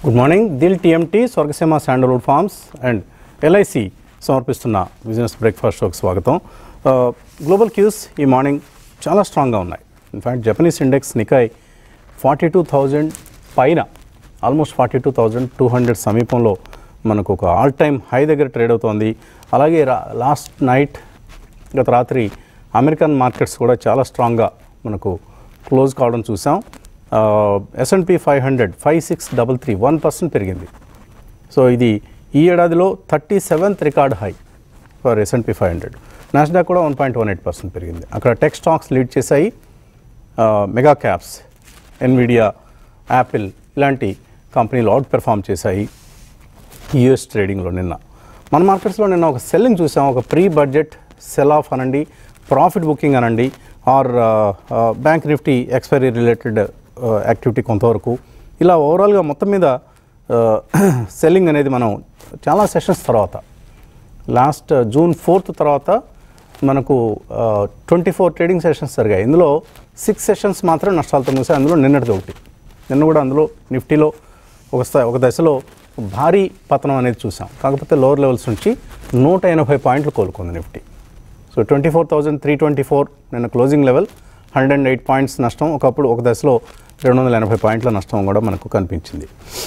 Good morning. Dil TMT, Swargaseema sandalwood farms and LIC సమర్పిస్తున్న business breakfast షోకి స్వాగతం. గ్లోబల్ క్యూస్ ఈ మార్నింగ్ చాలా స్ట్రాంగ్గా ఉన్నాయి. ఇన్ఫ్యాక్ట్ జపనీస్ ఇండెక్స్ నికాయ్ 42,000 పైన, ఆల్మోస్ట్ 42,200 సమీపంలో మనకు ఒక ఆల్ టైమ్ హై దగ్గర ట్రేడ్ అవుతోంది. అలాగే లాస్ట్ నైట్, గత రాత్రి అమెరికన్ మార్కెట్స్ కూడా చాలా స్ట్రాంగ్గా మనకు క్లోజ్ కావడం చూసాం. S&P 500 5633 1% పెరిగింది. సో ఇది ఈ ఏడాదిలో 37th record high for S&P 500. Nasdaq కూడా 1.18% పెరిగింది. అక్కడ టెక్ స్టాక్స్ లీడ్ చేశాయి. మెగా క్యాప్స్, ఎన్విడియా, యాపిల్ ఇలాంటి కంపెనీలు అవుట్ పెర్ఫామ్ చేశాయి యూఎస్ ట్రేడింగ్లో. నిన్న మన మార్కెట్స్లో నిన్న ఒక సెల్లింగ్ చూసాం. ఒక ప్రీ బడ్జెట్ సెల్ ఆఫ్ అనండి, ప్రాఫిట్ బుకింగ్ అనండి, or bank Nifty expiry related activity కొంతవరకు, ఇలా ఓవరాల్గా మొత్తం మీద సెల్లింగ్ అనేది మనం చాలా సెషన్స్ తర్వాత, లాస్ట్ June 4th తర్వాత మనకు 24 ట్రేడింగ్ సెషన్స్ జరిగాయి. ఇందులో 6 సెషన్స్ మాత్రం నష్టాలతో ముగిసాయి. అందులో నిన్నటిది ఒకటి. నిన్న కూడా అందులో నిఫ్టీలో ఒక దశలో భారీ పతనం అనేది చూసాం. కాకపోతే లోవర్ లెవెల్స్ నుంచి 180 పాయింట్లు కోలుకుంది నిఫ్టీ. సో 24,324 నిన్న క్లోజింగ్ లెవెల్, 108 పాయింట్స్ నష్టం. ఒకప్పుడు ఒక దశలో 280 పాయింట్ల నష్టం కూడా మనకు కనిపించింది.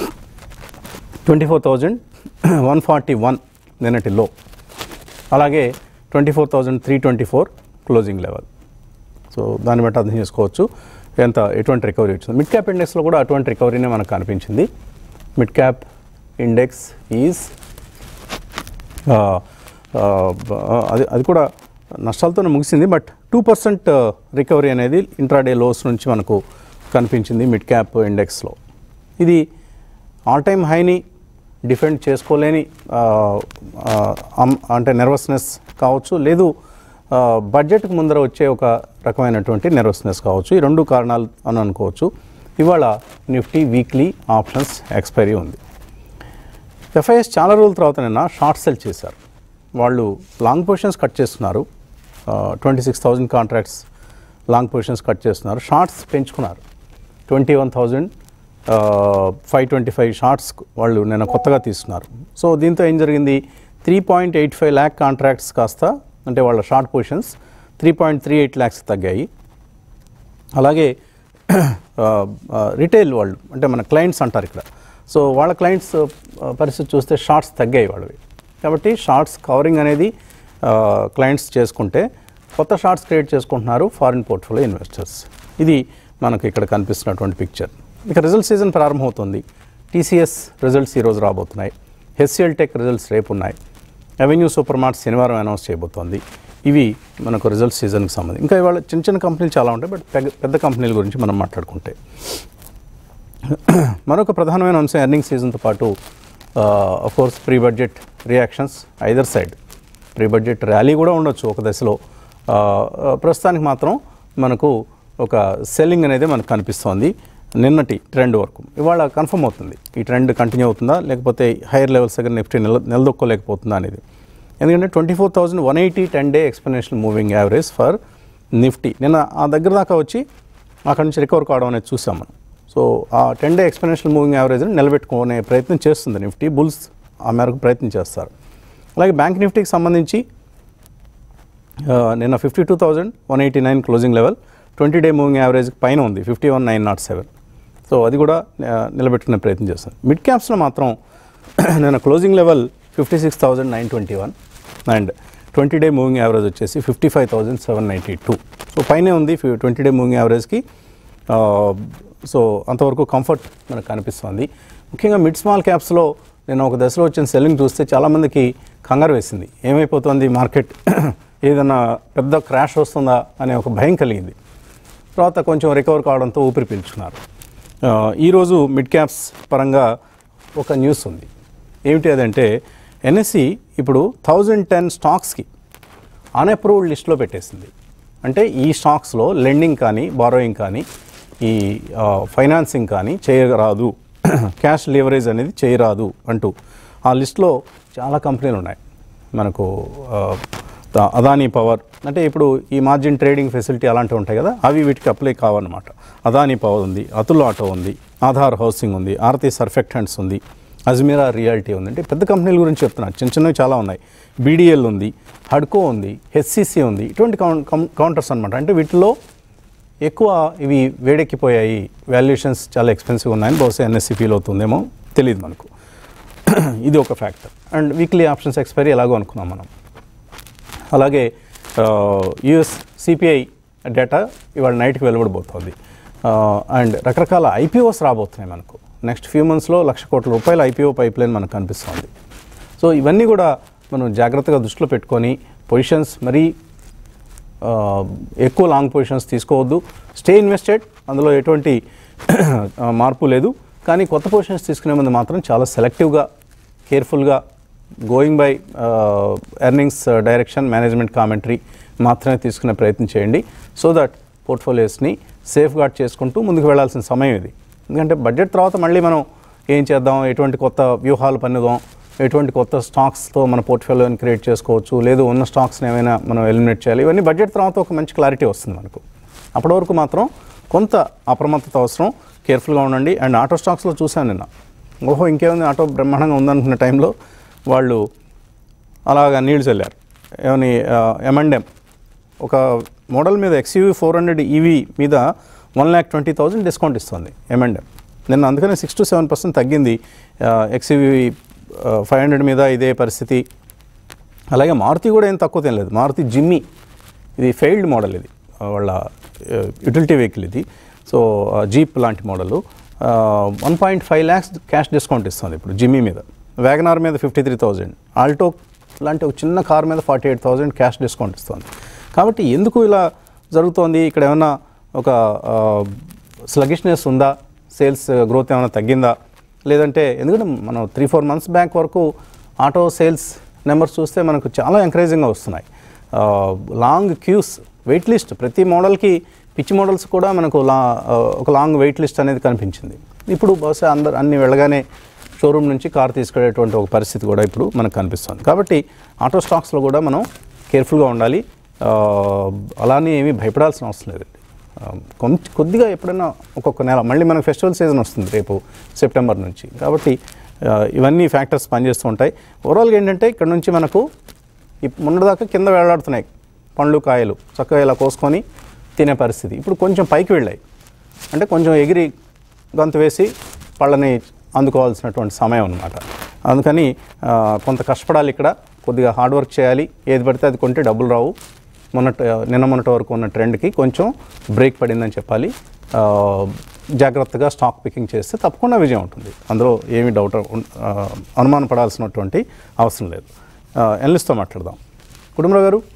24,141 నిన్నటి లో, అలాగే 24,324 క్లోజింగ్ లెవెల్. సో దాన్ని బట్టి అర్థం చేసుకోవచ్చు ఎటువంటి రికవరీ వచ్చింది. మిడ్ క్యాప్ ఇండెక్స్లో కూడా అటువంటి రికవరీనే మనకు కనిపించింది. మిడ్ క్యాప్ ఇండెక్స్ ఈజ్ అది కూడా నష్టాలతోనే ముగిసింది. బట్ 2% రికవరీ అనేది ఇంట్రాడే లోస్ నుంచి మనకు కనిపించింది మిడ్ క్యాప్ ఇండెక్స్లో. ఇది ఆల్ టైమ్ హైని డిఫెండ్ చేసుకోలేని అంటే నెర్వస్నెస్ కావచ్చు, లేదు బడ్జెట్కి ముందర వచ్చే ఒక రకమైనటువంటి నెర్వస్నెస్ కావచ్చు. ఈ రెండు కారణాలు అని అనుకోవచ్చు. ఇవాళ నిఫ్టీ వీక్లీ ఆప్షన్స్ ఎక్స్పైరీ ఉంది. ఎఫ్ఐఎస్ చాలా రోజుల తర్వాత నిన్న షార్ట్ సెల్ చేశారు. వాళ్ళు లాంగ్ పొజిషన్స్ కట్ చేస్తున్నారు. 26,000 కాంట్రాక్ట్స్ లాంగ్ పొజిషన్స్ కట్ చేస్తున్నారు. షార్ట్స్ పెంచుకున్నారు. 21,525 షార్ట్స్ వాళ్ళు నిన్న కొత్తగా తీసుకున్నారు. సో దీంతో ఏం జరిగింది, 3.85 lakh కాంట్రాక్ట్స్ కాస్త, అంటే వాళ్ళ షార్ట్ పొజిషన్స్ 3.38 lakhs తగ్గాయి. అలాగే రిటైల్ వాళ్ళు, అంటే మన క్లయింట్స్ అంటారు ఇక్కడ, సో వాళ్ళ క్లయింట్స్ పరిస్థితి చూస్తే షార్ట్స్ తగ్గాయి వాళ్ళవి. కాబట్టి షార్ట్స్ కవరింగ్ అనేది క్లయింట్స్ చేసుకుంటే కొత్త షార్ట్స్ క్రియేట్ చేసుకుంటున్నారు ఫారిన్ పోర్ట్ఫోలియో ఇన్వెస్టర్స్. ఇది మనకు ఇక్కడ కనిపిస్తున్నటువంటి పిక్చర్. ఇక రిజల్ట్ సీజన్ ప్రారంభమవుతుంది. టీసీఎస్ రిజల్ట్స్ ఈరోజు రాబోతున్నాయి. హెచ్సిఎల్ టెక్ రిజల్ట్స్ రేపు ఉన్నాయి. అవెన్యూ సూపర్ మార్ట్ శనివారం అనౌన్స్ చేయబోతోంది. ఇవి మనకు రిజల్ట్ సీజన్కి సంబంధించి. ఇంకా ఇవాళ చిన్న చిన్న కంపెనీలు చాలా ఉంటాయి, బట్ పెద్ద కంపెనీల గురించి మనం మాట్లాడుకుంటే మరొక ప్రధానమైన అంశం ఎర్నింగ్ సీజన్తో పాటు of course pre budget reactions either side. Pre budget rally కూడా ఉండొచ్చు ఒక దశలో. ప్రస్తుతానికి మాత్రం మనకు ఒక సెల్లింగ్ అనేది మనకు కనిపిస్తోంది నిన్నటి ట్రెండ్ వరకు. ఇవాళ కన్ఫర్మ్ అవుతుంది ఈ ట్రెండ్ కంటిన్యూ అవుతుందా, లేకపోతే హైయర్ లెవెల్స్ దగ్గర నిఫ్టీ నిలదొక్కోలేకపోతుందా అనేది. ఎందుకంటే 24,180 10-day exponential moving average for Nifty నిన్న ఆ దగ్గర దాకా వచ్చి అక్కడి నుంచి రికవర్ కావడం అనేది చూసాం మనం. సో ఆ 10-day ఎక్స్పోనెన్షియల్ మూవింగ్ యావరేజ్ని నిలబెట్టుకునే ప్రయత్నం చేస్తుంది నిఫ్టీ. బుల్స్ ఆ మేరకు ప్రయత్నం చేస్తారు. అలాగే బ్యాంక్ నిఫ్టీకి సంబంధించి నిన్న 52,189 closing level, 20-day moving average పైన ఉంది 51,907. సో అది కూడా నిలబెట్టుకునే ప్రయత్నం చేస్తుంది. మిడ్ క్యాప్స్లో మాత్రం నిన్న closing level 56,921 and 20-day moving average వచ్చేసి 55,792. సో పైనే ఉంది 20-day మూవింగ్ యావరేజ్కి. సో అంతవరకు కంఫర్ట్ మనకు కనిపిస్తుంది. ముఖ్యంగా మిడ్ స్మాల్ క్యాప్స్లో నేను ఒక దశలో వచ్చిన సెల్లింగ్ చూస్తే చాలామందికి కంగారు వేసింది. ఏమైపోతుంది మార్కెట్, ఏదైనా పెద్ద క్రాష్ వస్తుందా అనే ఒక భయం కలిగింది. తర్వాత కొంచెం రికవర్ కావడంతో ఊపిరి పీల్చుకున్నారు. ఈరోజు మిడ్ క్యాప్స్ పరంగా ఒక న్యూస్ ఉంది. ఏమిటి అదంటే, ఎన్ఎస్సి ఇప్పుడు 1,010 స్టాక్స్కి అన్అప్రూవ్డ్ లిస్ట్లో పెట్టేసింది. అంటే ఈ స్టాక్స్లో లెండింగ్ కానీ, బారోయింగ్ కానీ, ఈ ఫైనాన్సింగ్ కానీ చేయరాదు, క్యాష్ లీవరేజ్ అనేది చేయరాదు అంటూ ఆ లిస్ట్లో చాలా కంపెనీలు ఉన్నాయి. మనకు అదానీ పవర్ అంటే ఇప్పుడు ఈ మార్జిన్ ట్రేడింగ్ ఫెసిలిటీ అలాంటివి ఉంటాయి కదా, అవి వీటికి అప్లై కావన్నమాట. అదానీ పవర్ ఉంది, అతుల్ ఆటో ఉంది, ఆధార్ హౌసింగ్ ఉంది, ఆరతి సర్ఫెక్టెంట్స్ ఉంది, అజ్మీరా రియాలిటీ ఉంది. అంటే పెద్ద కంపెనీల గురించి చెప్తున్నారు, చిన్న చిన్నవి చాలా ఉన్నాయి. బీడీఎల్ ఉంది, హడ్కో ఉంది, హెచ్సిసి ఉంది. ఇటువంటి కౌంటర్స్ అనమాట. అంటే వీటిలో ఎక్కువ ఇవి వేడెక్కిపోయాయి, వాల్యుయేషన్స్ చాలా ఎక్స్పెన్సివ్ ఉన్నాయని బహుశా ఎన్ఎస్సి ఫీల్ అవుతుందేమో, తెలియదు మనకు. ఇది ఒక factor. And weekly options expiry ఎలాగో అనుకున్నాం మనం. అలాగే యుఎస్ సిపిఐ డేటా ఇవాళ నైట్కి వెలువడబోతోంది. అండ్ రకరకాల ఐపీఓస్ రాబోతున్నాయి మనకు. నెక్స్ట్ ఫ్యూ మంత్స్లో 1,00,000 కోట్ల రూపాయల ఐపీఓ పైప్ లైన్ మనకు కనిపిస్తుంది. సో ఇవన్నీ కూడా మనం జాగ్రత్తగా దృష్టిలో పెట్టుకొని పొజిషన్స్ మరీ ఎక్కువ లాంగ్ పొజిషన్స్ తీసుకోవద్దు. స్టే ఇన్వెస్టెడ్, అందులో ఎటువంటి మార్పు లేదు. కానీ కొత్త పొజిషన్స్ తీసుకునే ముందు మాత్రం చాలా సెలెక్టివ్గా, కేర్ఫుల్గా, going by earnings direction, management commentary మాత్రమే తీసుకునే ప్రయత్నం చేయండి. సో దట్ పోర్ట్ఫోలియోస్ని సేఫ్ గార్డ్ చేసుకుంటూ ముందుకు వెళ్లాల్సిన సమయం ఇది. ఎందుకంటే బడ్జెట్ తర్వాత మళ్ళీ మనం ఏం చేద్దాం, ఎటువంటి కొత్త వ్యూహాలు పన్నుదాం, ఎటువంటి కొత్త స్టాక్స్తో మన పోర్ట్ఫోలియోని క్రియేట్ చేసుకోవచ్చు, లేదు ఉన్న స్టాక్స్ని ఏమైనా మనం ఎలిమినేట్ చేయాలి, ఇవన్నీ బడ్జెట్ తర్వాత ఒక మంచి క్లారిటీ వస్తుంది మనకు. అప్పటి వరకు మాత్రం కొంత అప్రమత్తత అవసరం, కేర్ఫుల్గా ఉండండి. అండ్ ఆటో స్టాక్స్లో చూశాను నిన్న, ఓహో ఇంకేముంది ఆటో బ్రహ్మాండంగా ఉందనుకున్న టైంలో వాళ్ళు అలాగా నీళ్ళు చల్లారు. ఏమని M&M ఒక మోడల్ మీద XUV 400 EV మీద 1,20,000 డిస్కౌంట్ ఇస్తుంది M&M. నిన్న అందుకనే 6 to 7% తగ్గింది. XUV 500 మీద ఇదే పరిస్థితి. అలాగే మారుతి కూడా ఏం తక్కువ తినలేదు. మారుతి జిమ్నీ, ఇది ఫెయిల్డ్ మోడల్, ఇది వాళ్ళ యుటిలిటీ వెహికల్ ఇది. సో జీప్ లాంటి మోడలు 1.5 lakhs క్యాష్ డిస్కౌంట్ ఇస్తుంది ఇప్పుడు జిమ్నీ మీద. వ్యాగనార్ మీద 53,000, ఆల్టో లాంటి ఒక చిన్న కార్ మీద 48,000 క్యాష్ డిస్కౌంట్ ఇస్తుంది. కాబట్టి ఎందుకు ఇలా జరుగుతోంది? ఇక్కడ ఏమైనా ఒక స్లగిష్నెస్ ఉందా? సేల్స్ గ్రోత్ ఏమైనా తగ్గిందా? లేదంటే ఎందుకంటే మనం 3-4 months బ్యాక్ వరకు ఆటో సేల్స్ నెంబర్స్ చూస్తే మనకు చాలా ఎంకరేజింగ్గా వస్తున్నాయి. లాంగ్ క్యూస్, వెయిట్ లిస్ట్, ప్రతి మోడల్కి పిచ్చి మోడల్స్ కూడా మనకు ఒక లాంగ్ వెయిట్ లిస్ట్ అనేది కనిపించింది. ఇప్పుడు బహుశా అన్ని వెళ్ళగానే షోరూమ్ నుంచి కార్ తీసుకెళ్ళేటువంటి ఒక పరిస్థితి కూడా ఇప్పుడు మనకు కనిపిస్తుంది. కాబట్టి ఆటో స్టాక్స్లో కూడా మనం కేర్ఫుల్గా ఉండాలి. అలానే ఏమీ భయపడాల్సిన అవసరం లేదండి. కొద్దిగా ఎప్పుడైనా ఒక్కొక్క నెల మళ్ళీ మనకు ఫెస్టివల్ సీజన్ వస్తుంది రేపు సెప్టెంబర్ నుంచి. కాబట్టి ఇవన్నీ ఫ్యాక్టర్స్ పనిచేస్తూ ఉంటాయి. ఓవరాల్గా ఏంటంటే ఇక్కడ నుంచి మనకు మొన్నటిదాకా కింద వేలాడుతున్నాయి పండ్లు కాయలు, చక్కగా ఇలా కోసుకొని తినే పరిస్థితి. ఇప్పుడు కొంచెం పైకి వెళ్ళాయి, అంటే కొంచెం ఎగిరి గంతు వేసి పళ్ళని అందుకోవాల్సినటువంటి సమయం అన్నమాట. అందుకని కొంత కష్టపడాలి, ఇక్కడ కొద్దిగా హార్డ్ వర్క్ చేయాలి. ఏది పడితే అది కొంటే డబ్బులు రావు. నిన్న మొన్నటి వరకు ఉన్న ట్రెండ్కి కొంచెం బ్రేక్ పడిందని చెప్పాలి. జాగ్రత్తగా స్టాక్ పికింగ్ చేస్తే తప్పకుండా విజయం ఉంటుంది, అందులో ఏమీ డౌట్ అనుమానం పడాల్సినటువంటి అవసరం లేదు. ఎనలిస్ట్తో మాట్లాడదాం. కుటుంబరావు గారు,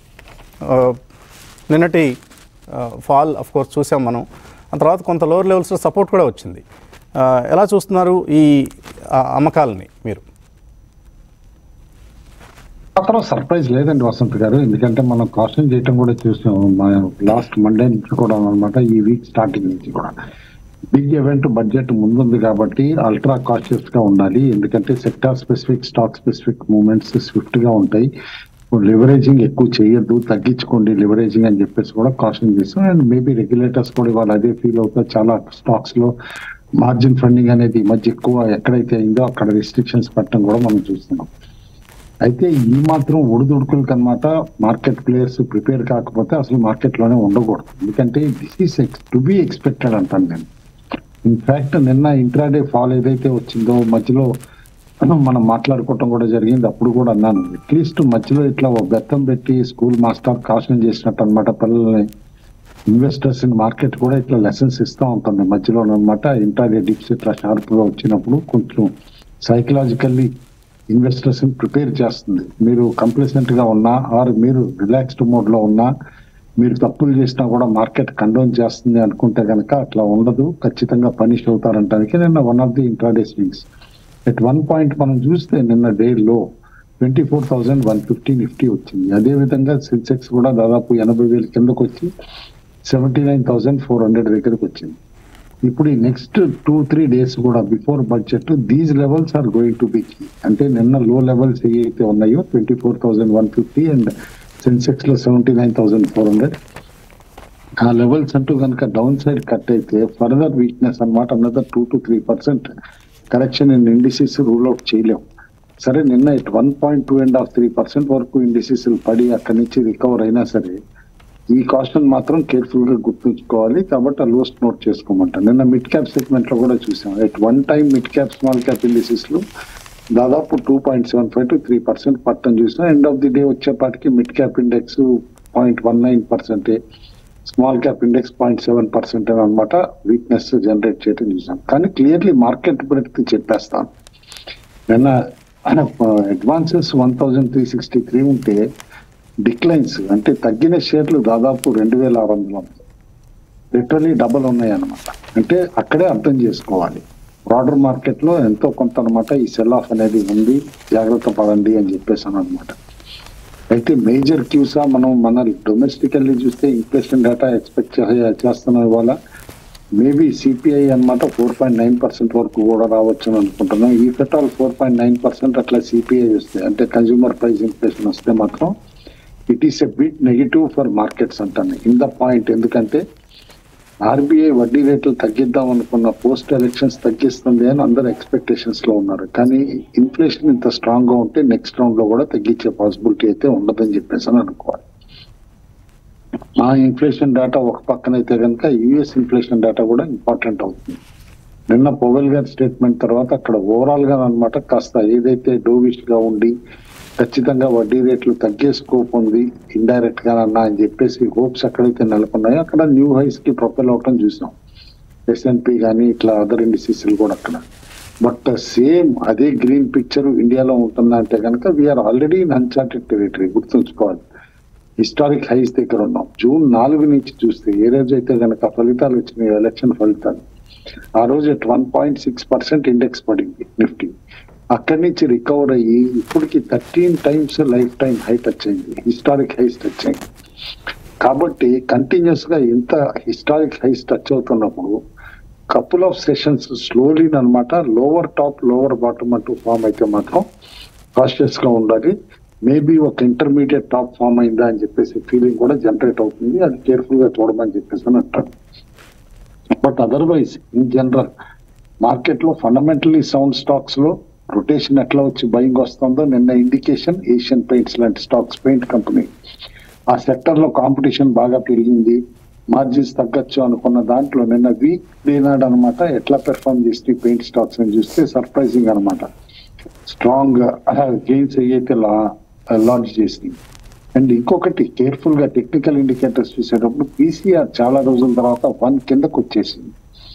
నిన్నటి ఫాల్ ఆఫ్ కోర్స్ చూసాం మనం. ఆ తర్వాత కొంత లోవర్ లెవెల్స్లో సపోర్ట్ కూడా వచ్చింది. ఎలా చూస్తున్నారు ఈ అమ్మకాలని మీరు? మాత్రం సర్ప్రైజ్ లేదండి వసంత్ గారు, ఎందుకంటే మనం కాస్టింగ్ చేయటం కూడా చూసాం లాస్ట్ మండే నుంచి కూడా అనమాట. ఈ వీక్ స్టార్టింగ్ నుంచి కూడా బిగ్ ఈవెంట్ బడ్జెట్ ముందుంది కాబట్టి అల్ట్రా కాషియస్ గా ఉండాలి. ఎందుకంటే sector specific, stock specific movements swift గా ఉంటాయి. లివరేజింగ్ ఎక్కువ చేయొద్దు, తగ్గించుకోండి లివరేజింగ్ అని చెప్పేసి కూడా కాషన్ చేస్తాం. అండ్ మేబీ రెగ్యులేటర్స్ కూడా వాళ్ళు అదే ఫీల్ అవుతారు. చాలా స్టాక్స్ లో మార్జిన్ ఫండింగ్ అనేది ఈ మధ్య ఎక్కువ ఎక్కడైతే అయిందో అక్కడ రిస్ట్రిక్షన్స్ పెట్టడం కూడా మనం చూస్తున్నాం. అయితే ఈ మాత్రం ఒడిదుడుకులకి అనమాట మార్కెట్ ప్లేయర్స్ ప్రిపేర్ కాకపోతే అసలు మార్కెట్ లోనే ఉండకూడదు. ఎందుకంటే this is to be expected అంటాను నేను. ఇన్ఫాక్ట్ నిన్న ఇంట్రాడే ఫాల్ ఏదైతే వచ్చిందో మధ్యలో మనం మాట్లాడుకోవటం కూడా జరిగింది. అప్పుడు కూడా అన్నాను, అట్లీస్ట్ మధ్యలో ఇట్లా ఒక బెత్తం పెట్టి స్కూల్ మాస్టర్ కాషన్ చేసినట్టు అనమాట పిల్లల్ని, ఇన్వెస్టర్స్ ఇన్ మార్కెట్ కూడా ఇట్లా లెసన్స్ ఇస్తూ ఉంటుంది మధ్యలో అనమాట. ఇంట్రాడే డిప్స్ ఇట్లా షార్ప్ గా వచ్చినప్పుడు కొంచెం సైకలాజికల్లీ ఇన్వెస్టర్స్ ప్రిపేర్ చేస్తుంది. మీరు కంప్లసెంట్ గా ఉన్నా ఆర్ మీరు రిలాక్స్డ్ మోడ్ లో ఉన్నా, మీరు తప్పులు చేసినా కూడా మార్కెట్ కండోన్ చేస్తుంది అనుకుంటే కనుక అట్లా ఉండదు, ఖచ్చితంగా పనిష్ అవుతారంటానికి నిన్న one of the intraday swings. At one point మనం చూస్తే నిన్న డే లో 24,150 నిఫ్టీ వచ్చింది. అదే విధంగా సెన్సెక్స్ కూడా దాదాపు 80,000 కిందకు వచ్చి 79,400 దగ్గరకు వచ్చింది. ఇప్పుడు ఈ నెక్స్ట్ 2-3 days కూడా before budget these levels are going to be key. అంటే నిన్న లో లెవెల్స్ ఏవైతే ఉన్నాయో 24,150 అండ్ సెన్సెక్స్ లో 79,400. ఆ లెవెల్స్ అంటూ కనుక డౌన్ సైడ్ కట్ అయితే ఫర్దర్ వీక్నెస్ అనమాట, అన్నది 2 to 3% correction in indices rule out చేయలేము. సరే నిన్న 1.2.5-3% వరకు ఇండిసెస్ పడి అక్కడి నుంచి రికవర్ అయినా సరే ఈ కాస్ట్ మాత్రం కేర్ఫుల్ గా గుర్తుంచుకోవాలి. కాబట్టి ఆ లోస్ట్ నోట్ చేసుకోమంటారు. నిన్న మిడ్ క్యాప్ సెగ్మెంట్ లో కూడా చూసాం, at one time mid cap small cap indices లో దాదాపు 2.75 to 3% పట్టం చూసాం. ఎండ్ ఆఫ్ ది డే వచ్చేపాటికి mid cap index 0.19%, small cap index 0.7% అనమాట వీక్నెస్ జనరేట్ చేయడం చూసాం. కానీ క్లియర్లీ మార్కెట్ బ్రెడ్త్ చెప్పేస్తాను, నిన్న అడ్వాన్సెస్ 1,363 ఉంటే డిక్లైన్స్ అంటే తగ్గిన షేర్లు దాదాపు 2,600, లిటరలీ డబల్ ఉన్నాయి అనమాట. అంటే అక్కడే అర్థం చేసుకోవాలి బ్రాడర్ మార్కెట్ లో ఎంతో కొంత అనమాట ఈ సెల్ ఆఫ్ అనేది ఉంది, జాగ్రత్త పడండి అని చెప్పేసాను అనమాట. అయితే మేజర్ క్యూసా మన డొమెస్టికల్లీ చూస్తే ఇన్ఫ్లేషన్ డేటా ఎక్స్పెక్ట్ చేస్తున్నాం ఇవాళ. మేబీ సిపిఐ అనమాట 4.9% వరకు కూడా రావచ్చు అని అనుకుంటున్నాం. ఈ ఫెటాల్ 4.9% అట్లా సిపిఐ వస్తే అంటే కన్స్యూమర్ ప్రైస్ ఇన్ఫ్లేషన్ వస్తే మాత్రం it is a bit negative for markets అంటాను ఇన్ ద పాయింట్. ఎందుకంటే ఆర్బీఐ వడ్డీ రేట్లు తగ్గిద్దాం అనుకున్న పోస్ట్ ఎలక్షన్స్ తగ్గిస్తుంది అని అందరు ఎక్స్పెక్టేషన్స్ లో ఉన్నారు. కానీ ఇన్ఫ్లేషన్ ఇంత స్ట్రాంగ్ గా ఉంటే నెక్స్ట్ రౌండ్ లో కూడా తగ్గించే పాసిబిలిటీ అయితే ఉండదని చెప్పేసి అని అనుకోవాలి. ఆ ఇన్ఫ్లేషన్ డేటా ఒక పక్కన అయితే కనుక యుఎస్ ఇన్ఫ్లేషన్ డేటా కూడా ఇంపార్టెంట్ అవుతుంది. నిన్న పవెల్ గారి స్టేట్మెంట్ తర్వాత అక్కడ ఓవరాల్ గా అనమాట కాస్త ఏదైతే డోవిష్ గా ఉండి ఖచ్చితంగా వడ్డీ రేట్లు తగ్గే స్కోప్ ఉంది ఇండైరెక్ట్ గా అన్నా అని చెప్పేసి హోప్స్ ఎక్కడైతే నెలకొన్నాయో అక్కడ న్యూ హైస్ కి ప్రొపెల్ అవటం చూసాం. ఎస్ఎన్పి కానీ ఇట్లా అదర్ ఇండిసెస్ కూడా అక్కడ. బట్ సేమ్ అదే గ్రీన్ పిక్చర్ ఇండియాలో ఉంటుందా అంటే కనుక we are already in uncharted territory. గుర్తుంచుకోవాలి, హిస్టారిక్ హైస్ దగ్గర ఉన్నాం. జూన్ 4 నుంచి చూస్తే ఏ రోజు అయితే కనుక ఫలితాలు వచ్చినాయి ఎలక్షన్ ఫలితాలు, ఆ రోజు 1.6% ఇండెక్స్ పడింది నిఫ్టీ. అక్కడి నుంచి రికవర్ అయ్యి ఇప్పటికి 13 times lifetime high touch అయింది, హిస్టారిక్ హైస్ టచ్ అయింది. కాబట్టి కంటిన్యూస్ గా ఇంత హిస్టారిక్ హైస్ టచ్ అవుతున్నప్పుడు కపుల్ ఆఫ్ సెషన్స్ స్లోలీ అనమాట లోవర్ టాప్ లోవర్ బాటమ్ అంటూ ఫామ్ అయితే మాత్రం కాషియస్ గా ఉండాలి. మేబీ ఒక ఇంటర్మీడియట్ టాప్ ఫామ్ అయిందా అని చెప్పేసి ఫీలింగ్ కూడా జనరేట్ అవుతుంది. అది కేర్ఫుల్ గా చూడమని చెప్పేసి అని అంటారు. But otherwise in general market లో ఫండమెంటలీ సౌండ్ స్టాక్స్ లో రొటేషన్ ఎట్లా వచ్చి బయింగ్ వస్తుందో నిన్న ఇండికేషన్ ఏషియన్ పెయింట్స్ లాంటి స్టాక్స్, పెయింట్ కంపెనీ ఆ సెక్టర్ లో కాంపిటీషన్ బాగా పెరిగింది, మార్జిన్స్ తగ్గచ్చు అనుకున్న దాంట్లో నిన్న వీక్ డేనాడు అనమాట ఎట్లా పెర్ఫార్మ్ చేస్తే పెయింట్ స్టాక్స్ అని చూస్తే సర్ప్రైజింగ్ అనమాట. స్ట్రాంగ్ గెయిన్స్ అయితే లాంచ్ చేసింది. అండ్ ఇంకొకటి కేర్ఫుల్ గా టెక్నికల్ ఇండికేటర్స్ చూసేటప్పుడు పీసీఆర్ చాలా రోజుల తర్వాత 1 కిందకు వచ్చేసింది,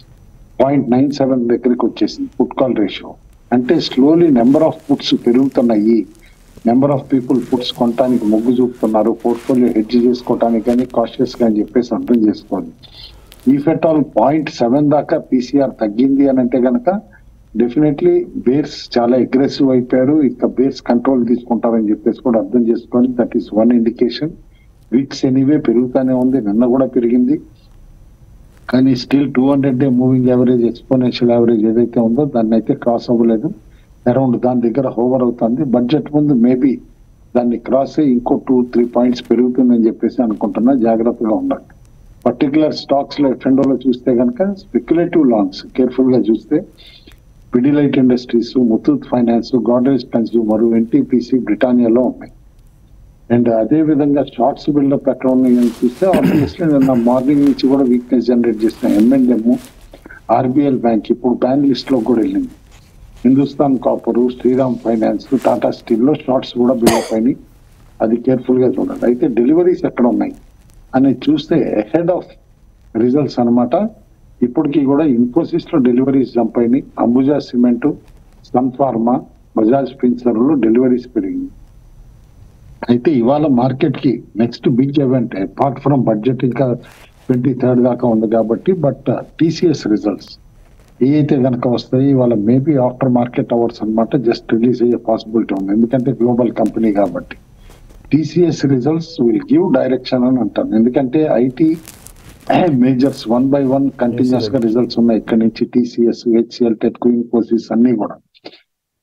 0.97 దగ్గరికి వచ్చేసింది పుట్ కాల్ రేషియో. అంటే స్లోలీ నెంబర్ ఆఫ్ పుట్స్ పెరుగుతున్నాయి, నెంబర్ ఆఫ్ పీపుల్ పుట్స్ కొనడానికి మొగ్గు చూపుతున్నారు, పోర్ట్ఫోలియో హెడ్జ్ చేసుకోవడానికి కానీ కాషియస్ గా అని చెప్పేసి అర్థం చేసుకోవాలి. ఈ ఫెటాల్ 0.7 దాకా పీసీఆర్ తగ్గింది అని అంటే కనుక డెఫినెట్లీ బేర్స్ చాలా అగ్రెసివ్ అయిపోయారు, ఇక బేర్స్ కంట్రోల్ తీసుకుంటారని చెప్పేసి కూడా అర్థం చేసుకోవాలి. That is one indication. VIX anyway పెరుగుతానే ఉంది, నిన్న కూడా పెరిగింది. కానీ still 200-day moving average exponential average ఏదైతే ఉందో దాన్ని అయితే క్రాస్ అవ్వలేదు, అరౌండ్ దాని దగ్గర హోవర్ అవుతుంది. బడ్జెట్ ముందు మేబీ దాన్ని క్రాస్ అయ్యి ఇంకో 2-3 points పెరుగుతుందని చెప్పేసి అనుకుంటున్నా. జాగ్రత్తగా ఉండాలి. పర్టికులర్ స్టాక్స్ లో ఎఫ్ఎండోలో చూస్తే కనుక స్పెక్యులేటివ్ లాంగ్స్ కేర్ఫుల్ గా చూస్తే Pidilite Industries, Muthoot Finance, Godrej Consumer, NTPC, బ్రిటానియాలో ఉన్నాయి. అండ్ అదే విధంగా షార్ట్స్ బిల్డప్ ఎక్కడ ఉన్నాయని చూస్తే ఆబ్వియస్లీ నిన్న మార్నింగ్ నుంచి కూడా వీక్నెస్ జనరేట్ చేసిన ఎంఎండ్ఎం, ఆర్బిఎల్ బ్యాంక్ ఇప్పుడు బ్యాన్ లిస్ట్ లో కూడా వెళ్ళింది. Hindustan Copper, Shriram Finance, Tata Steel లో షార్ట్స్ కూడా బిల్డప్ అయినాయి. అది కేర్ఫుల్ గా చూడాలి. అయితే డెలివరీస్ ఎక్కడ ఉన్నాయి అనేది చూస్తే అహెడ్ ఆఫ్ రిజల్ట్స్ అనమాట. ఇప్పటికీ కూడా ఇన్ఫోసిస్ లో డెలివరీస్ జంప్ అయినాయి. Ambuja Cement, Sun Pharma, Bajaj Finserv లో డెలివరీస్ పెరిగింది. అయితే ఇవాళ మార్కెట్ కి next big event apart from budget ఇంకా 23rd దాకా ఉంది కాబట్టి, బట్ టీసీఎస్ రిజల్ట్స్ ఏవైతే కనుక వస్తాయి ఇవాళ మేబీ ఆఫ్టర్ మార్కెట్ అవర్స్ అనమాట జస్ట్ రిలీజ్ అయ్యే పాసిబిలిటీ ఉంది. ఎందుకంటే గ్లోబల్ కంపెనీ కాబట్టి TCS results will give direction అని అంటాను. ఎందుకంటే ఐటీ మేజర్స్ 1 by 1 కంటిన్యూస్ గా రిజల్ట్స్ ఉన్నాయి. ఇక్కడ నుంచి టీసీఎస్, హెచ్సిఎల్, టెట్కో, ఇన్ఫోసిస్ అన్ని కూడా.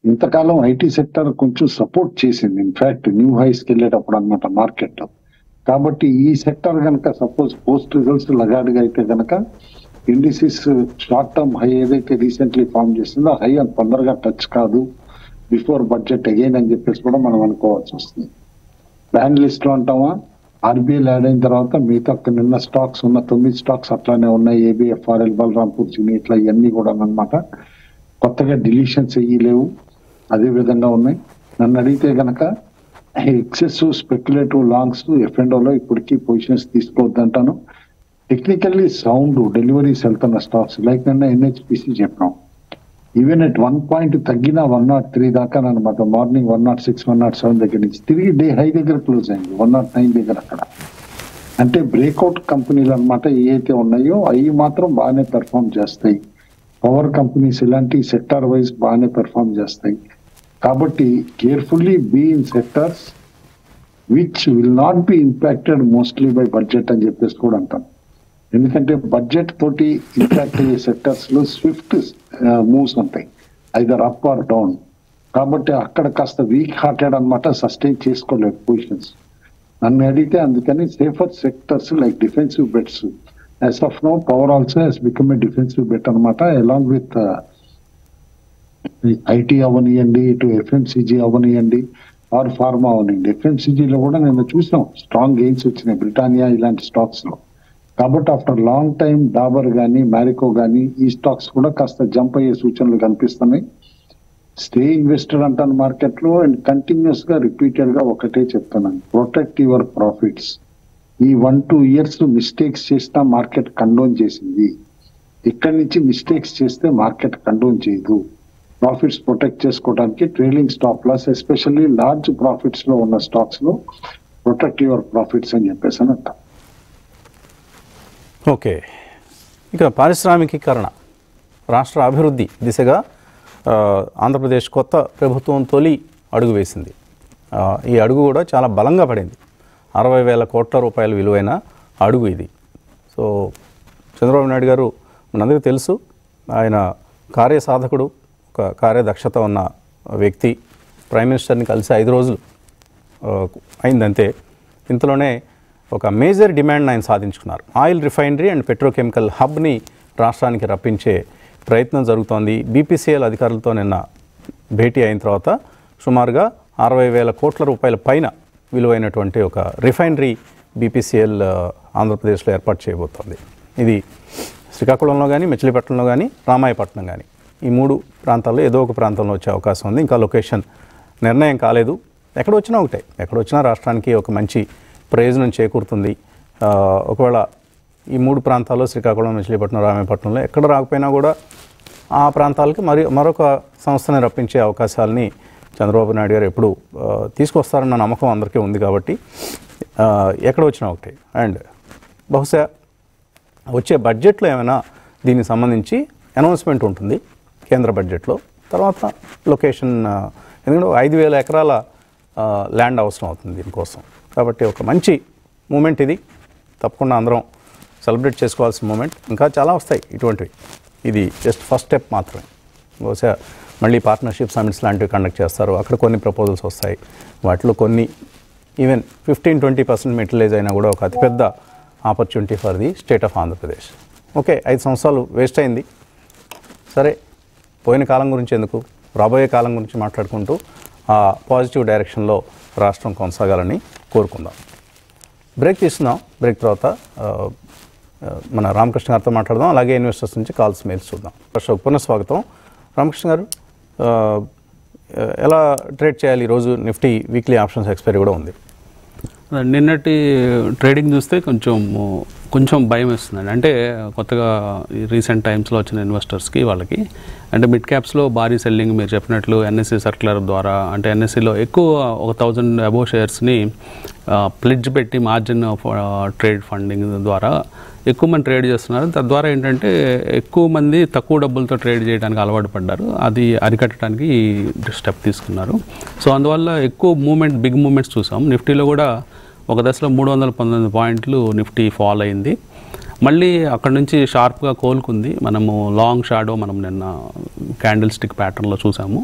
ఇంతకాలం ఐటీ సెక్టర్ కొంచెం సపోర్ట్ చేసింది, ఇన్ఫాక్ట్ న్యూ హైస్కి వెళ్ళేటప్పుడు అనమాట మార్కెట్. కాబట్టి ఈ సెక్టర్ కనుక సపోజ్ పోస్ట్ రిజల్ట్స్ లగాడిగా అయితే కనుక ఇండిసిస్ షార్ట్ టర్మ్ హై ఏదైతే రీసెంట్లీ ఫామ్ చేసిందో హై అంత తొందరగా టచ్ కాదు బిఫోర్ బడ్జెట్ అగైన్ అని చెప్పేసి కూడా మనం అనుకోవాల్సి వస్తుంది. బ్యాన్ లిస్ట్ లో అంటామా, ఆర్బీఐ యాడ్ అయిన తర్వాత మిగతా నిన్న స్టాక్స్ ఉన్న 9 స్టాక్స్ అట్లానే ఉన్నాయి. ఏబిఎఫ్ఆర్ఎల్, బలరాంపూర్ చిని ఇట్లా ఇవన్నీ కూడా అనమాట. కొత్తగా డిలీషన్స్ లేవు, అదే విధంగా ఉన్నాయి. నన్ను అడిగితే కనుక ఎక్సెస్ స్పెక్యులేటివ్ లాంగ్స్ ఎఫ్ఎండోలో ఇప్పటికీ పొజిషన్స్ తీసుకోవద్దంటాను. టెక్నికల్లీ సౌండ్ డెలివరీస్ వెళ్తున్న స్టాక్స్ లైక్ నిన్న ఎన్హెచ్పిసి చెప్పినాం, ఈవెన్ అట్ 1 పాయింట్ తగ్గిన 103 దాకా అనమాట. మార్నింగ్ 106, 107 దగ్గర నుంచి తిరిగి డే హై దగ్గర క్లోజ్ అయింది 109 దగ్గర. అక్కడ అంటే బ్రేక్అవుట్ కంపెనీలు అనమాట ఏవైతే ఉన్నాయో అవి మాత్రం బాగానే పెర్ఫామ్ చేస్తాయి. పవర్ కంపెనీస్ ఇలాంటి సెక్టార్ వైజ్ బాగానే పెర్ఫామ్ చేస్తాయి. కాబట్టి carefully be in sectors which will not be impacted mostly by budget అని చెప్పేసి కూడా అంటాం. ఎందుకంటే బడ్జెట్ తోటి ఇంపాక్ట్ అయ్యే సెక్టర్స్ లో స్విఫ్ట్ మూవ్స్ ఉంటాయి, ఐదర్ అప్ ఆర్ డౌన్. కాబట్టి అక్కడ కాస్త వీక్ హార్టెడ్ అనమాట, సస్టైన్ చేసుకోలేదు పొజిషన్స్. నన్ను అడిగితే అందుకని safer sectors like defensive bets as of now power also has become a defensive bet అనమాట, అలాంగ్ విత్ ఐటీ అవనియండి, ఇటు ఎఫ్ఎంసీజీ అవనియండి ఆర్ ఫార్మా అవనియండి. ఎఫ్ఎంసీజీలో కూడా నేను చూసాం స్ట్రాంగ్ గెయిన్స్ వచ్చినాయి బ్రిటానియా ఇలాంటి స్టాక్స్ లో. కాబట్టి ఆఫ్టర్ లాంగ్ టైం డాబర్ కానీ మ్యారికో కానీ ఈ స్టాక్స్ కూడా కాస్త జంప్ అయ్యే సూచనలు కనిపిస్తున్నాయి. స్టే ఇన్వెస్టెడ్ అంటాను మార్కెట్ లో. అండ్ కంటిన్యూస్ గా రిపీటెడ్ గా ఒకటే చెప్తున్నాను, ప్రొటెక్ట్ యువర్ ప్రాఫిట్స్. ఈ 1-2 ఇయర్స్ మిస్టేక్స్ చేసినా మార్కెట్ కండోన్ చేసింది, ఇక్కడి నుంచి మిస్టేక్స్ చేస్తే మార్కెట్ కండోన్ చేయదు. ప్రాఫిట్స్ ప్రొటెక్ట్ చేసుకోవడానికి trailing stop loss especially large profits లో ఉన్న స్టాక్స్ లో ప్రొటెక్ట్ యువర్ ప్రాఫిట్స్ అని చెప్పేసి అని అంటాం. ఓకే, ఇక పారిశ్రామికీకరణ, రాష్ట్ర అభివృద్ధి దిశగా ఆంధ్రప్రదేశ్ కొత్త ప్రభుత్వం తొలి అడుగు వేసింది. ఈ అడుగు కూడా చాలా బలంగా పడింది. 60,000 కోట్ల రూపాయల విలువైన అడుగు ఇది. సో చంద్రబాబు నాయుడు గారు మనందరికీ తెలుసు, ఆయన కార్యసాధకుడు, ఒక కార్యదక్షత ఉన్న వ్యక్తి. ప్రైమ్ మినిస్టర్ని కలిసి 5 రోజులు అయిందంతే. ఇంతలోనే ఒక మేజర్ డిమాండ్ ఆయన సాధించుకున్నారు. ఆయిల్ రిఫైనరీ అండ్ పెట్రోకెమికల్ హబ్ని రాష్ట్రానికి రప్పించే ప్రయత్నం జరుగుతోంది. బీపీసీఎల్ అధికారులతో నిన్న భేటీ అయిన తర్వాత సుమారుగా 60,000 కోట్ల రూపాయల పైన విలువైనటువంటి ఒక రిఫైనరీ బీపీసీఎల్ ఆంధ్రప్రదేశ్లో ఏర్పాటు చేయబోతోంది. ఇది శ్రీకాకుళంలో కానీ, మచిలీపట్నంలో కానీ, రామాయపట్నం కానీ ఈ 3 ప్రాంతాల్లో ఏదో ఒక ప్రాంతంలో వచ్చే అవకాశం ఉంది. ఇంకా లొకేషన్ నిర్ణయం కాలేదు. ఎక్కడ వచ్చినా ఒకటే, ఎక్కడ వచ్చినా రాష్ట్రానికి ఒక మంచి ప్రయోజనం చేకూరుతుంది. ఒకవేళ ఈ 3 ప్రాంతాల్లో శ్రీకాకుళం, మచిలీపట్నం, రామాయపట్నంలో ఎక్కడ రాకపోయినా కూడా ఆ ప్రాంతాలకి మరొక సంస్థని రప్పించే అవకాశాలని చంద్రబాబు నాయుడు గారు ఎప్పుడు తీసుకొస్తారన్న నమ్మకం అందరికీ ఉంది. కాబట్టి ఎక్కడ వచ్చినా ఒకటే. అండ్ బహుశా వచ్చే బడ్జెట్లో ఏమైనా దీనికి సంబంధించి అనౌన్స్మెంట్ ఉంటుంది కేంద్ర బడ్జెట్లో. తర్వాత లొకేషన్, ఎందుకంటే 5,000 ఎకరాల ల్యాండ్ అవసరం అవుతుంది దీనికోసం. కాబట్టి ఒక మంచి మూమెంట్ ఇది, తప్పకుండా అందరం సెలబ్రేట్ చేసుకోవాల్సిన మూమెంట్. ఇంకా చాలా వస్తాయి ఇటువంటివి, ఇది జస్ట్ ఫస్ట్ స్టెప్ మాత్రమే. బహుశా మళ్ళీ పార్ట్నర్షిప్ సమిట్స్ లాంటివి కండక్ట్ చేస్తారు, అక్కడ కొన్ని ప్రపోజల్స్ వస్తాయి. వాటిలో కొన్ని ఈవెన్ 15-20% మెటీరియలైజ్ అయినా కూడా ఒక అతిపెద్ద opportunity for the state of Andhra Pradesh. Okay, 5 సంవత్సరాలు వేస్ట్ అయింది. సరే, పోయిన కాలం గురించి ఎందుకు, రాబోయే కాలం గురించి మాట్లాడుకుంటూ ఆ పాజిటివ్ డైరెక్షన్లో రాష్ట్రం కొనసాగాలని కోరుకుందాం. బ్రేక్ తీసుకుందాం. బ్రేక్ తర్వాత మన రామకృష్ణ గారితో మాట్లాడదాం. అలాగే ఇన్వెస్టర్స్ నుంచి కాల్స్, మెయిల్స్ చూద్దాం. పునఃస్వాగతం రామకృష్ణ గారు. ఎలా ట్రేడ్ చేయాలి ఈరోజు? నిఫ్టీ వీక్లీ ఆప్షన్స్ ఎక్స్పైరీ కూడా ఉంది. నిన్నటి ట్రేడింగ్ చూస్తే కొంచెం భయం వేస్తుందండి. అంటే కొత్తగా రీసెంట్ టైమ్స్లో వచ్చిన ఇన్వెస్టర్స్కి వాళ్ళకి అంటే మిడ్ క్యాప్స్లో భారీ సెల్లింగ్ మీరు చెప్పినట్లు ఎన్ఎస్సి సర్క్యులర్ ద్వారా, అంటే ఎన్ఎస్సిలో ఎక్కువ 1,000 అబోవ్ షేర్స్ని ప్లెడ్జ్ పెట్టి మార్జిన్ ట్రేడ్ ఫండింగ్ ద్వారా ఎక్కువ మంది ట్రేడ్ చేస్తున్నారు. తద్వారా ఏంటంటే ఎక్కువ మంది తక్కువ డబ్బులతో ట్రేడ్ చేయడానికి అలవాటు పడ్డారు. అది అరికట్టడానికి ఈ స్టెప్ తీసుకున్నారు. సో అందువల్ల ఎక్కువ బిగ్ మూమెంట్స్ చూసాం. నిఫ్టీలో కూడా ఒక దశలో 319 పాయింట్లు నిఫ్టీ ఫాల్ అయింది. మళ్ళీ అక్కడ నుంచి షార్ప్గా కోలుకుంది. మనము లాంగ్ షాడో నిన్న క్యాండిల్ స్టిక్ ప్యాటర్న్లో చూసాము.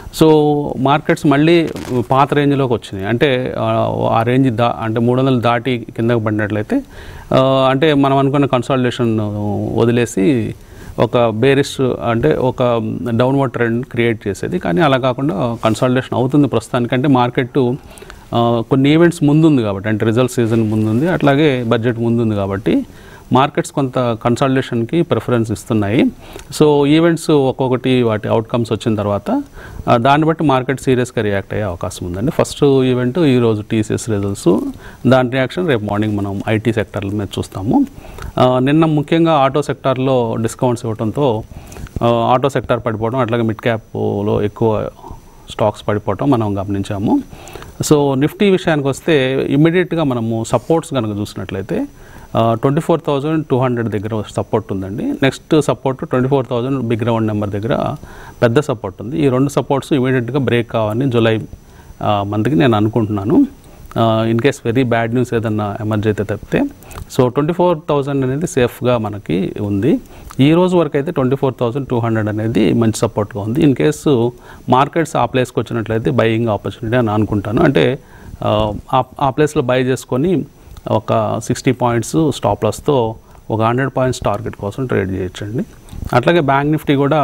సో మార్కెట్స్ మళ్ళీ పాత రేంజ్లోకి వచ్చినాయి. అంటే ఆ రేంజ్ అంటే 300 దాటి కిందకు పడినట్లయితే అంటే మనం అనుకున్న కన్సాలిడేషన్ వదిలేసి ఒక బేరిష్ అంటే ఒక డౌన్వర్డ్ ట్రెండ్ క్రియేట్ చేసేది. కానీ అలా కాకుండా కన్సాలిడేషన్ అవుతుంది ప్రస్తుతానికంటే మార్కెట్ కొన్ని ఈవెంట్స్ ముందుంది కాబట్టి, అంటే రిజల్ట్ సీజన్ ముందుంది, అట్లాగే బడ్జెట్ ముందుంది కాబట్టి మార్కెట్స్ కొంత కన్సాలిడేషన్కి ప్రిఫరెన్స్ ఇస్తున్నాయి. సో ఈవెంట్స్ ఒక్కొక్కటి వాటి అవుట్కమ్స్ వచ్చిన తర్వాత దాన్ని బట్టి మార్కెట్ సీరియస్గా రియాక్ట్ అయ్యే అవకాశం ఉందండి. ఫస్ట్ ఈవెంట్ ఈరోజు టీసీఎస్ రిజల్ట్స్, దాని రియాక్షన్ రేపు మార్నింగ్ మనం ఐటీ సెక్టార్ల మీద చూస్తాము. నిన్న ముఖ్యంగా ఆటో సెక్టార్లో డిస్కౌంట్స్ ఇవ్వడంతో ఆటో సెక్టార్ పడిపోవడం, అట్లాగే మిడ్ క్యాప్లో ఎక్కువ స్టాక్స్ పడిపోవడం మనం గమనించాము. సో నిఫ్టీ విషయానికి వస్తే ఇమ్మీడియట్గా మనము సపోర్ట్స్ కనుక చూసినట్లయితే 24,200 దగ్గర సపోర్ట్ ఉందండి. Next support 24,000 big round number దగ్గర పెద్ద సపోర్ట్ ఉంది. ఈ రెండు సపోర్ట్స్ ఇమీడియట్గా బ్రేక్ కావాలని జూలై మంత్కి నేను అనుకుంటున్నాను. In case very bad news ఏదన్నా ఎమర్జ్ అయితే తప్పితే. సో 24,000 అనేది సేఫ్గా మనకి ఉంది. ఈ రోజు వరకు అయితే 24,200 అనేది మంచి సపోర్ట్గా ఉంది. ఇన్ కేసు మార్కెట్స్ ఆ ప్లేస్కి వచ్చినట్లయితే బయింగ్ ఆపర్చునిటీ అని అనుకుంటాను. అంటే ఆ ప్లేస్లో బై చేసుకొని ఒక 60 పాయింట్స్ స్టాప్ లాస్తో ఒక 100 పాయింట్స్ టార్గెట్ కోసం ట్రేడ్ చేయొచ్చండి. అట్లాగే బ్యాంక్ నిఫ్టీ కూడా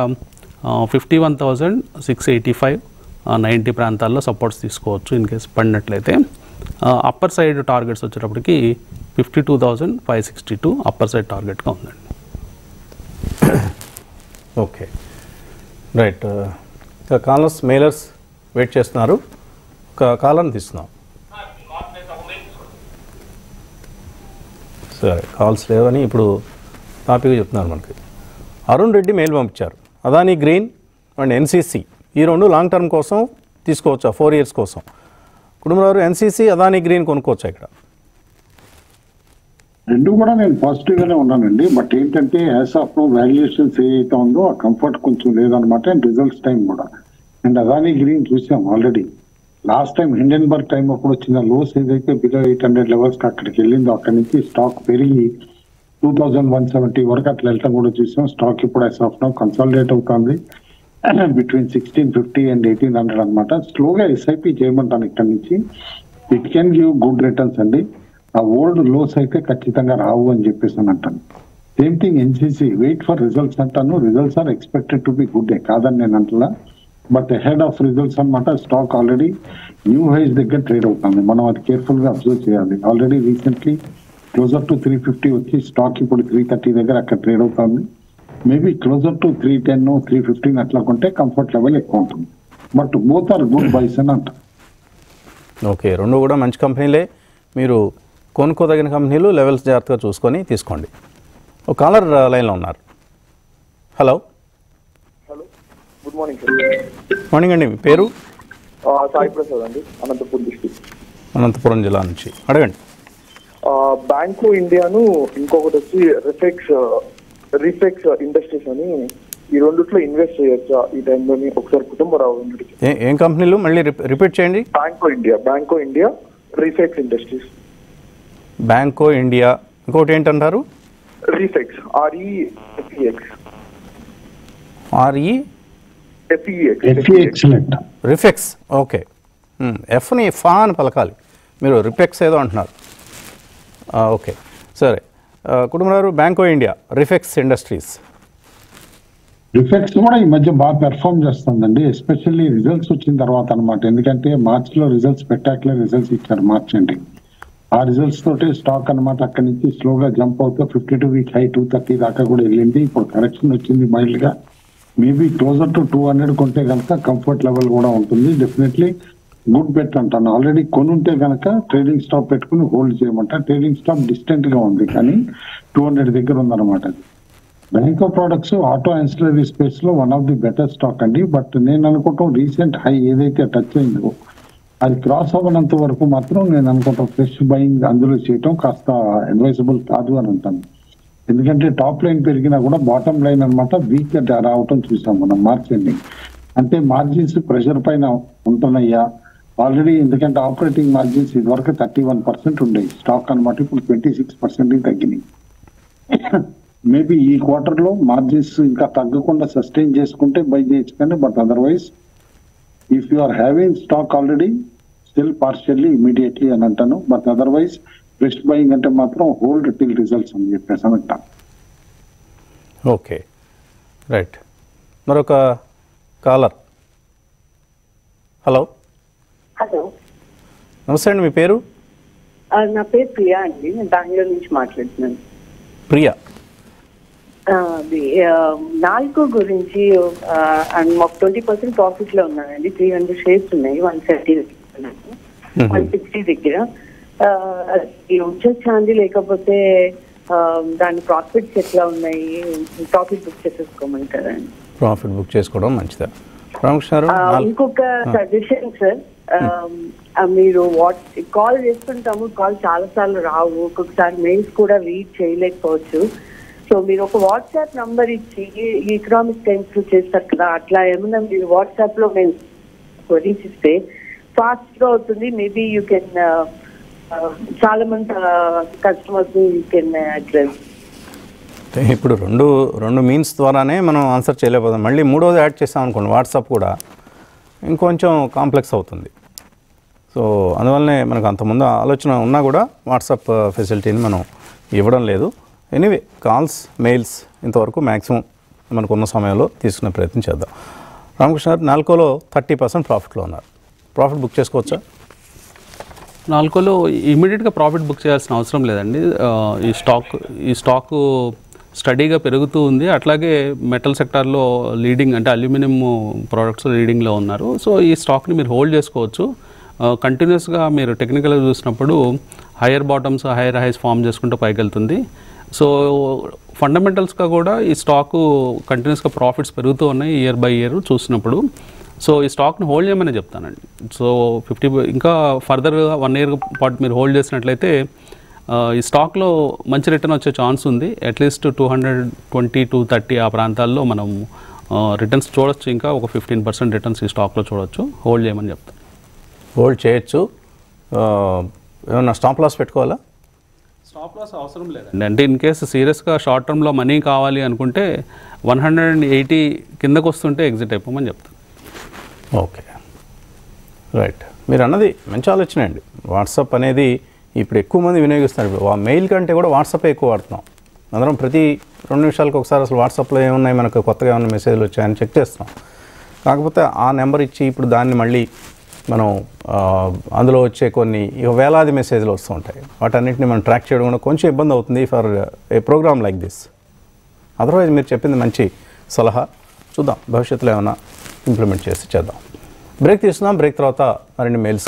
51,685, 90 ప్రాంతాల్లో సపోర్ట్స్ తీసుకోవచ్చు ఇన్ కేసు పడినట్లయితే. అప్పర్ సైడ్ టార్గెట్స్ వచ్చేటప్పటికి 52,562 అప్పర్ సైడ్ టార్గెట్గా ఉందండి. Okay, right. Callers mailers wait చేస్తున్నారు. ఒక కాలర్ని తీస్తున్నాం. సరే, కాల్స్ లేవని ఇప్పుడు టాపిక్ చెప్తున్నారు మనకి. అరుణ్ రెడ్డి మెయిల్ పంపించారు. అదానీ గ్రీన్ అండ్ ఎన్సీసీ ఈ రెండు లాంగ్ టర్మ్ కోసం తీసుకోవచ్చా, 4 years కోసం? కుటుంబారు ఎన్సీసీ అదానీ గ్రీన్ కొనుక్కోవచ్చా ఇక్కడ? రెండు కూడా నేను పాజిటివ్ గానే ఉన్నానండి. బట్ ఏంటంటే యాజ్ ఆఫ్ నో వాల్యుయేషన్స్ ఏదైతే ఉందో ఆ కంఫర్ట్ కొంచెం లేదనమాట. అండ్ రిజల్ట్స్ టైం కూడా. అండ్ అదానీ గ్రీన్ చూసాం already. Last time Hindenburg time అప్పుడు వచ్చిన లోస్ ఏదైతే బిలో 800 లెవెల్స్కి అక్కడికి వెళ్ళిందో అక్కడి నుంచి స్టాక్ పెరిగి 2,170 వరకు అట్లా వెళ్ళటం కూడా చూసాం. స్టాక్ ఇప్పుడు యాజ్ ఆఫ్ నో కన్సాలిడేట్ అవుతుంది బిట్వీన్ 1,650 and 1,800 అనమాట. స్లోగా ఎస్ఐపి చేయమంటాను ఇక్కడ నుంచి. It can give good returns అండి. ఆ ఓల్డ్ లోస్ అయితే ఖచ్చితంగా రావు అని చెప్పేసి అని అంటాను. Same thing NCC, wait for results అంటాను. Results are expected to be good కాదని నేను అంటున్నా. బట్ హెడ్ ఆఫ్ రిజల్ట్స్ అనమాట. స్టాక్ ఆల్రెడీ న్యూ హైస్ దగ్గర ట్రేడ్ అవుతుంది. మనం అది కేర్ఫుల్ గా అబ్జర్వ్ చేయాలి. ఆల్రెడీ రీసెంట్లీ క్లోజర్ టు 350 వచ్చి స్టాక్ ఇప్పుడు 330 దగ్గర అక్కడ ట్రేడ్ అవుతుంది. మేబీ క్లోజర్ టు 310, 315 అట్లా కొంటే కంఫర్ట్ లెవెల్ ఎక్కువ ఉంటుంది. But both are good buys అని అంట. ఓకే, రెండు కూడా మంచి కంపెనీలే. మీరు కొనుక్కోదగిన కంపెనీలు, లెవెల్స్ జాగ్రత్తగా చూసుకొని తీసుకోండి. ఒక కాలర్ లైన్లో ఉన్నారు. Hello. Hello, good morning sir. Morning అండి. మీ పేరు? సాయి ప్రసాద్ అండి, అనంతపురం డిస్ట్రిక్ట్. అనంతపురం జిల్లా నుంచి అడగండి. బ్యాంకు ఇండియాను, ఇంకొకటి వచ్చి రిఫెక్స్ ఇండస్ట్రీస్ అని, ఈ రెండిట్లో ఇన్వెస్ట్ చేయొచ్చా ఈ టైంలోని? ఒకసారి కుటుంబరావు. ఏం కంపెనీలు మళ్ళీ రిపీట్ చేయండి. Banco India, Refex Industries. Banco India, ఇంకోటి ఏంటంటారు? రిఫెక్స్, రిఫెక్స్. ఓకే, ఎఫ్ని ఫా అని పలకాలి, మీరు రిఫెక్స్ ఏదో అంటున్నారు. ఓకే, సరే. కుటుంబారు బ్యాంకో ఇండియా, రిఫెక్స్ ఇండస్ట్రీస్. రిఫెక్స్ కూడా ఈ మధ్య బాగా పెర్ఫార్మ్ చేస్తుందండి, ఎస్పెషల్లీ రిజల్ట్స్ వచ్చిన తర్వాత అనమాట. ఎందుకంటే మార్చ్ లో రిజల్ట్స్ స్పెక్టాక్యులర్ రిజల్ట్స్ ఇచ్చారు మార్చ్ అండి. ఆ రిజల్ట్స్ తోటి స్టాక్ అనమాట అక్కడి నుంచి స్లోగా జంప్ అవుతూ 52 వీక్ హై 230 దాకా కూడా వెళ్ళింది. ఇప్పుడు కరెక్షన్ వచ్చింది మైల్డ్ గా. మేబీ క్లోజర్ టు 200 కొంటే కనుక కంఫర్ట్ లెవెల్ కూడా ఉంటుంది. డెఫినెట్లీ గుడ్ బెట్ అంటాను. ఆల్రెడీ కొనుంటే కనుక ట్రేడింగ్ స్టాప్ పెట్టుకుని హోల్డ్ చేయమంట. ట్రేడింగ్ స్టాప్ డిస్టెంట్ గా ఉంది కానీ 200 దగ్గర ఉందన్నమాట. అది Banco Products auto ancillary space లో one of the better stock అండి. బట్ నేను అనుకుంటాం రీసెంట్ హై ఏదైతే టచ్ అయిందో అది క్రాస్ అవ్వనంత వరకు మాత్రం నేను అనుకుంటాం ఫ్రెష్ బయింగ్ అందులో చేయటం కాస్త అడ్వైజబుల్ కాదు అని అంటాను. ఎందుకంటే టాప్ లైన్ పెరిగినా కూడా బాటమ్ లైన్ అనమాట వీక్ గా రావటం చూసాం మనం మార్చ్ ఎండింగ్. అంటే మార్జిన్స్ ప్రెషర్ పైన ఉంటున్నాయా ఆల్రెడీ? ఎందుకంటే ఆపరేటింగ్ మార్జిన్స్ ఇదివరకు 31% ఉండేవి స్టాక్ అనమాట, ఇప్పుడు 26% తగ్గినాయి. మేబీ ఈ క్వార్టర్ లో మార్జిన్స్ ఇంకా తగ్గకుండా సస్టైన్ చేసుకుంటే బై చేయొచ్చు కానీ, but otherwise if you are having stock already still partially immediately అని అంటాను. బట్ అదర్వైజ్ ఫ్రెష్ బయింగ్ అంటే మాత్రం హోల్డ్ టిల్ రిజల్ట్స్ అని చెప్పేసి అని అంటాను. Okay, right. మరొక కాలర్. హలో. హలో, నమస్తే అండి, మీ పేరు? నా పేరు ప్రియా అండి, నేను బెంగళూరు నుంచి మాట్లాడుతున్నాను. ప్రియా. నాల్కో గురించి మాకు 20% ప్రాఫిట్ లో ఉన్నానండి. 300 షేర్స్ ఉన్నాయి, 170 160 దగ్గర. వచ్చేది లేకపోతే దాని ప్రాఫిట్స్ ఎట్లా ఉన్నాయి? ప్రాఫిట్ బుక్ చేసేసుకోమంటారండి. ప్రాఫిట్ బుక్ చేసుకోవడం మంచిదా? రామకృష్ణ. ఇంకొక సజెషన్ సార్, మీరు కాల్ చేస్తుంటాము, కాల్ చాలా సార్లు రావు, ఒక్కొక్కసారి మెయిల్స్ కూడా రీడ్ చేయలేకపోవచ్చు. సో మీరు ఒక వాట్సాప్ నంబర్ ఇచ్చి ఎకనామిక్ టైమ్స్ లో చేస్తారు కదా, అట్లా ఏమన్నా మీరు వాట్సాప్ లో మేము క్వరీస్ ఇస్తే ఫాస్ట్ గా అవుతుంది. మేబీ యూ కెన్ చాలా మంది కస్టమర్స్ యూ కెన్ అడ్రస్. ఇప్పుడు రెండు మీన్స్ ద్వారానే మనం ఆన్సర్ చేయలేకపోతాం. మళ్ళీ మూడోది యాడ్ చేసాం అనుకోండి, వాట్సాప్ కూడా ఇంకొంచెం కాంప్లెక్స్ అవుతుంది. సో అందువల్లనే మనకు అంతకుముందు ఆలోచన ఉన్నా కూడా వాట్సాప్ ఫెసిలిటీని మనం ఇవ్వడం లేదు. ఎనీవే, కాల్స్, మెయిల్స్ ఇంతవరకు మ్యాక్సిమం మనకున్న సమయంలో తీసుకునే ప్రయత్నం చేద్దాం. రామకృష్ణ గారు, నాల్కోలో 30% ప్రాఫిట్లో ఉన్నారు. ప్రాఫిట్ బుక్ చేసుకోవచ్చా? నాల్కోలో ఇమీడియట్గా ప్రాఫిట్ బుక్ చేయాల్సిన అవసరం లేదండి. ఈ స్టాక్ స్టడీగా పెరుగుతూ ఉంది. అట్లాగే మెటల్ సెక్టార్లో లీడింగ్, అంటే అల్యూమినియం ప్రోడక్ట్స్ లీడింగ్లో ఉన్నారు. సో ఈ స్టాక్ని మీరు హోల్డ్ చేసుకోవచ్చు. కంటిన్యూస్గా మీరు టెక్నికల్గా చూసినప్పుడు higher bottoms, higher highs form చేసుకుంటూ పైకి వెళ్తుంది. సో ఫండమెంటల్స్గా కూడా ఈ స్టాకు కంటిన్యూస్గా ప్రాఫిట్స్ పెరుగుతూ ఉన్నాయి ఇయర్ బై ఇయర్ చూసినప్పుడు. సో ఈ స్టాక్ని హోల్డ్ చేయమని చెప్తానండి. సో 50 ఇంకా ఫర్దర్గా 1 year పాటు మీరు హోల్డ్ చేసినట్లయితే ఈ స్టాక్లో మంచి రిటర్న్ వచ్చే ఛాన్స్ ఉంది. అట్లీస్ట్ 220 230 ఆ ప్రాంతాల్లో మనం రిటర్న్స్ చూడొచ్చు. ఇంకా ఒక 15% రిటర్న్స్ ఈ స్టాక్లో చూడొచ్చు. హోల్డ్ చేయమని చెప్తాను. హోల్డ్ చేయొచ్చు. ఏమన్నా స్టాప్ లాస్ పెట్టుకోవాలా? స్టాప్ లాస్ అవసరం లేదండి. అంటే ఇన్ కేసు సీరియస్గా షార్ట్ టర్మ్లో మనీ కావాలి అనుకుంటే 180 కిందకు వస్తుంటే ఎగ్జిట్ అయిపోమని చెప్తాను. Okay, right. మీరు అన్నది మంచి ఆలోచన అండి. వాట్సాప్ అనేది ఇప్పుడు ఎక్కువ మంది వినియోగిస్తున్నారు. మెయిల్ కంటే కూడా వాట్సాపే ఎక్కువ వాడుతున్నాం. అందరం ప్రతి 2 నిమిషాలకు ఒకసారి అసలు వాట్సాప్లో ఏమున్నాయి, మనకు కొత్తగా ఏమైనా మెసేజ్లు వచ్చాయని చెక్ చేస్తున్నాం. కాకపోతే ఆ నెంబర్ ఇచ్చి ఇప్పుడు దాన్ని మళ్ళీ మనం అందులో వచ్చే కొన్ని వేలాది మెసేజ్లు వస్తూ ఉంటాయి. వాటన్నిటిని మనం ట్రాక్ చేయడం కూడా కొంచెం ఇబ్బంది అవుతుంది for a programme like this. Otherwise మీరు చెప్పింది మంచి సలహా. చూద్దాం భవిష్యత్తులో ఏమైనా ఇంప్లిమెంట్ చేసి చేద్దాం. బ్రేక్ తీసుకుందాం. బ్రేక్ తర్వాత మరిన్ని మెయిల్స్.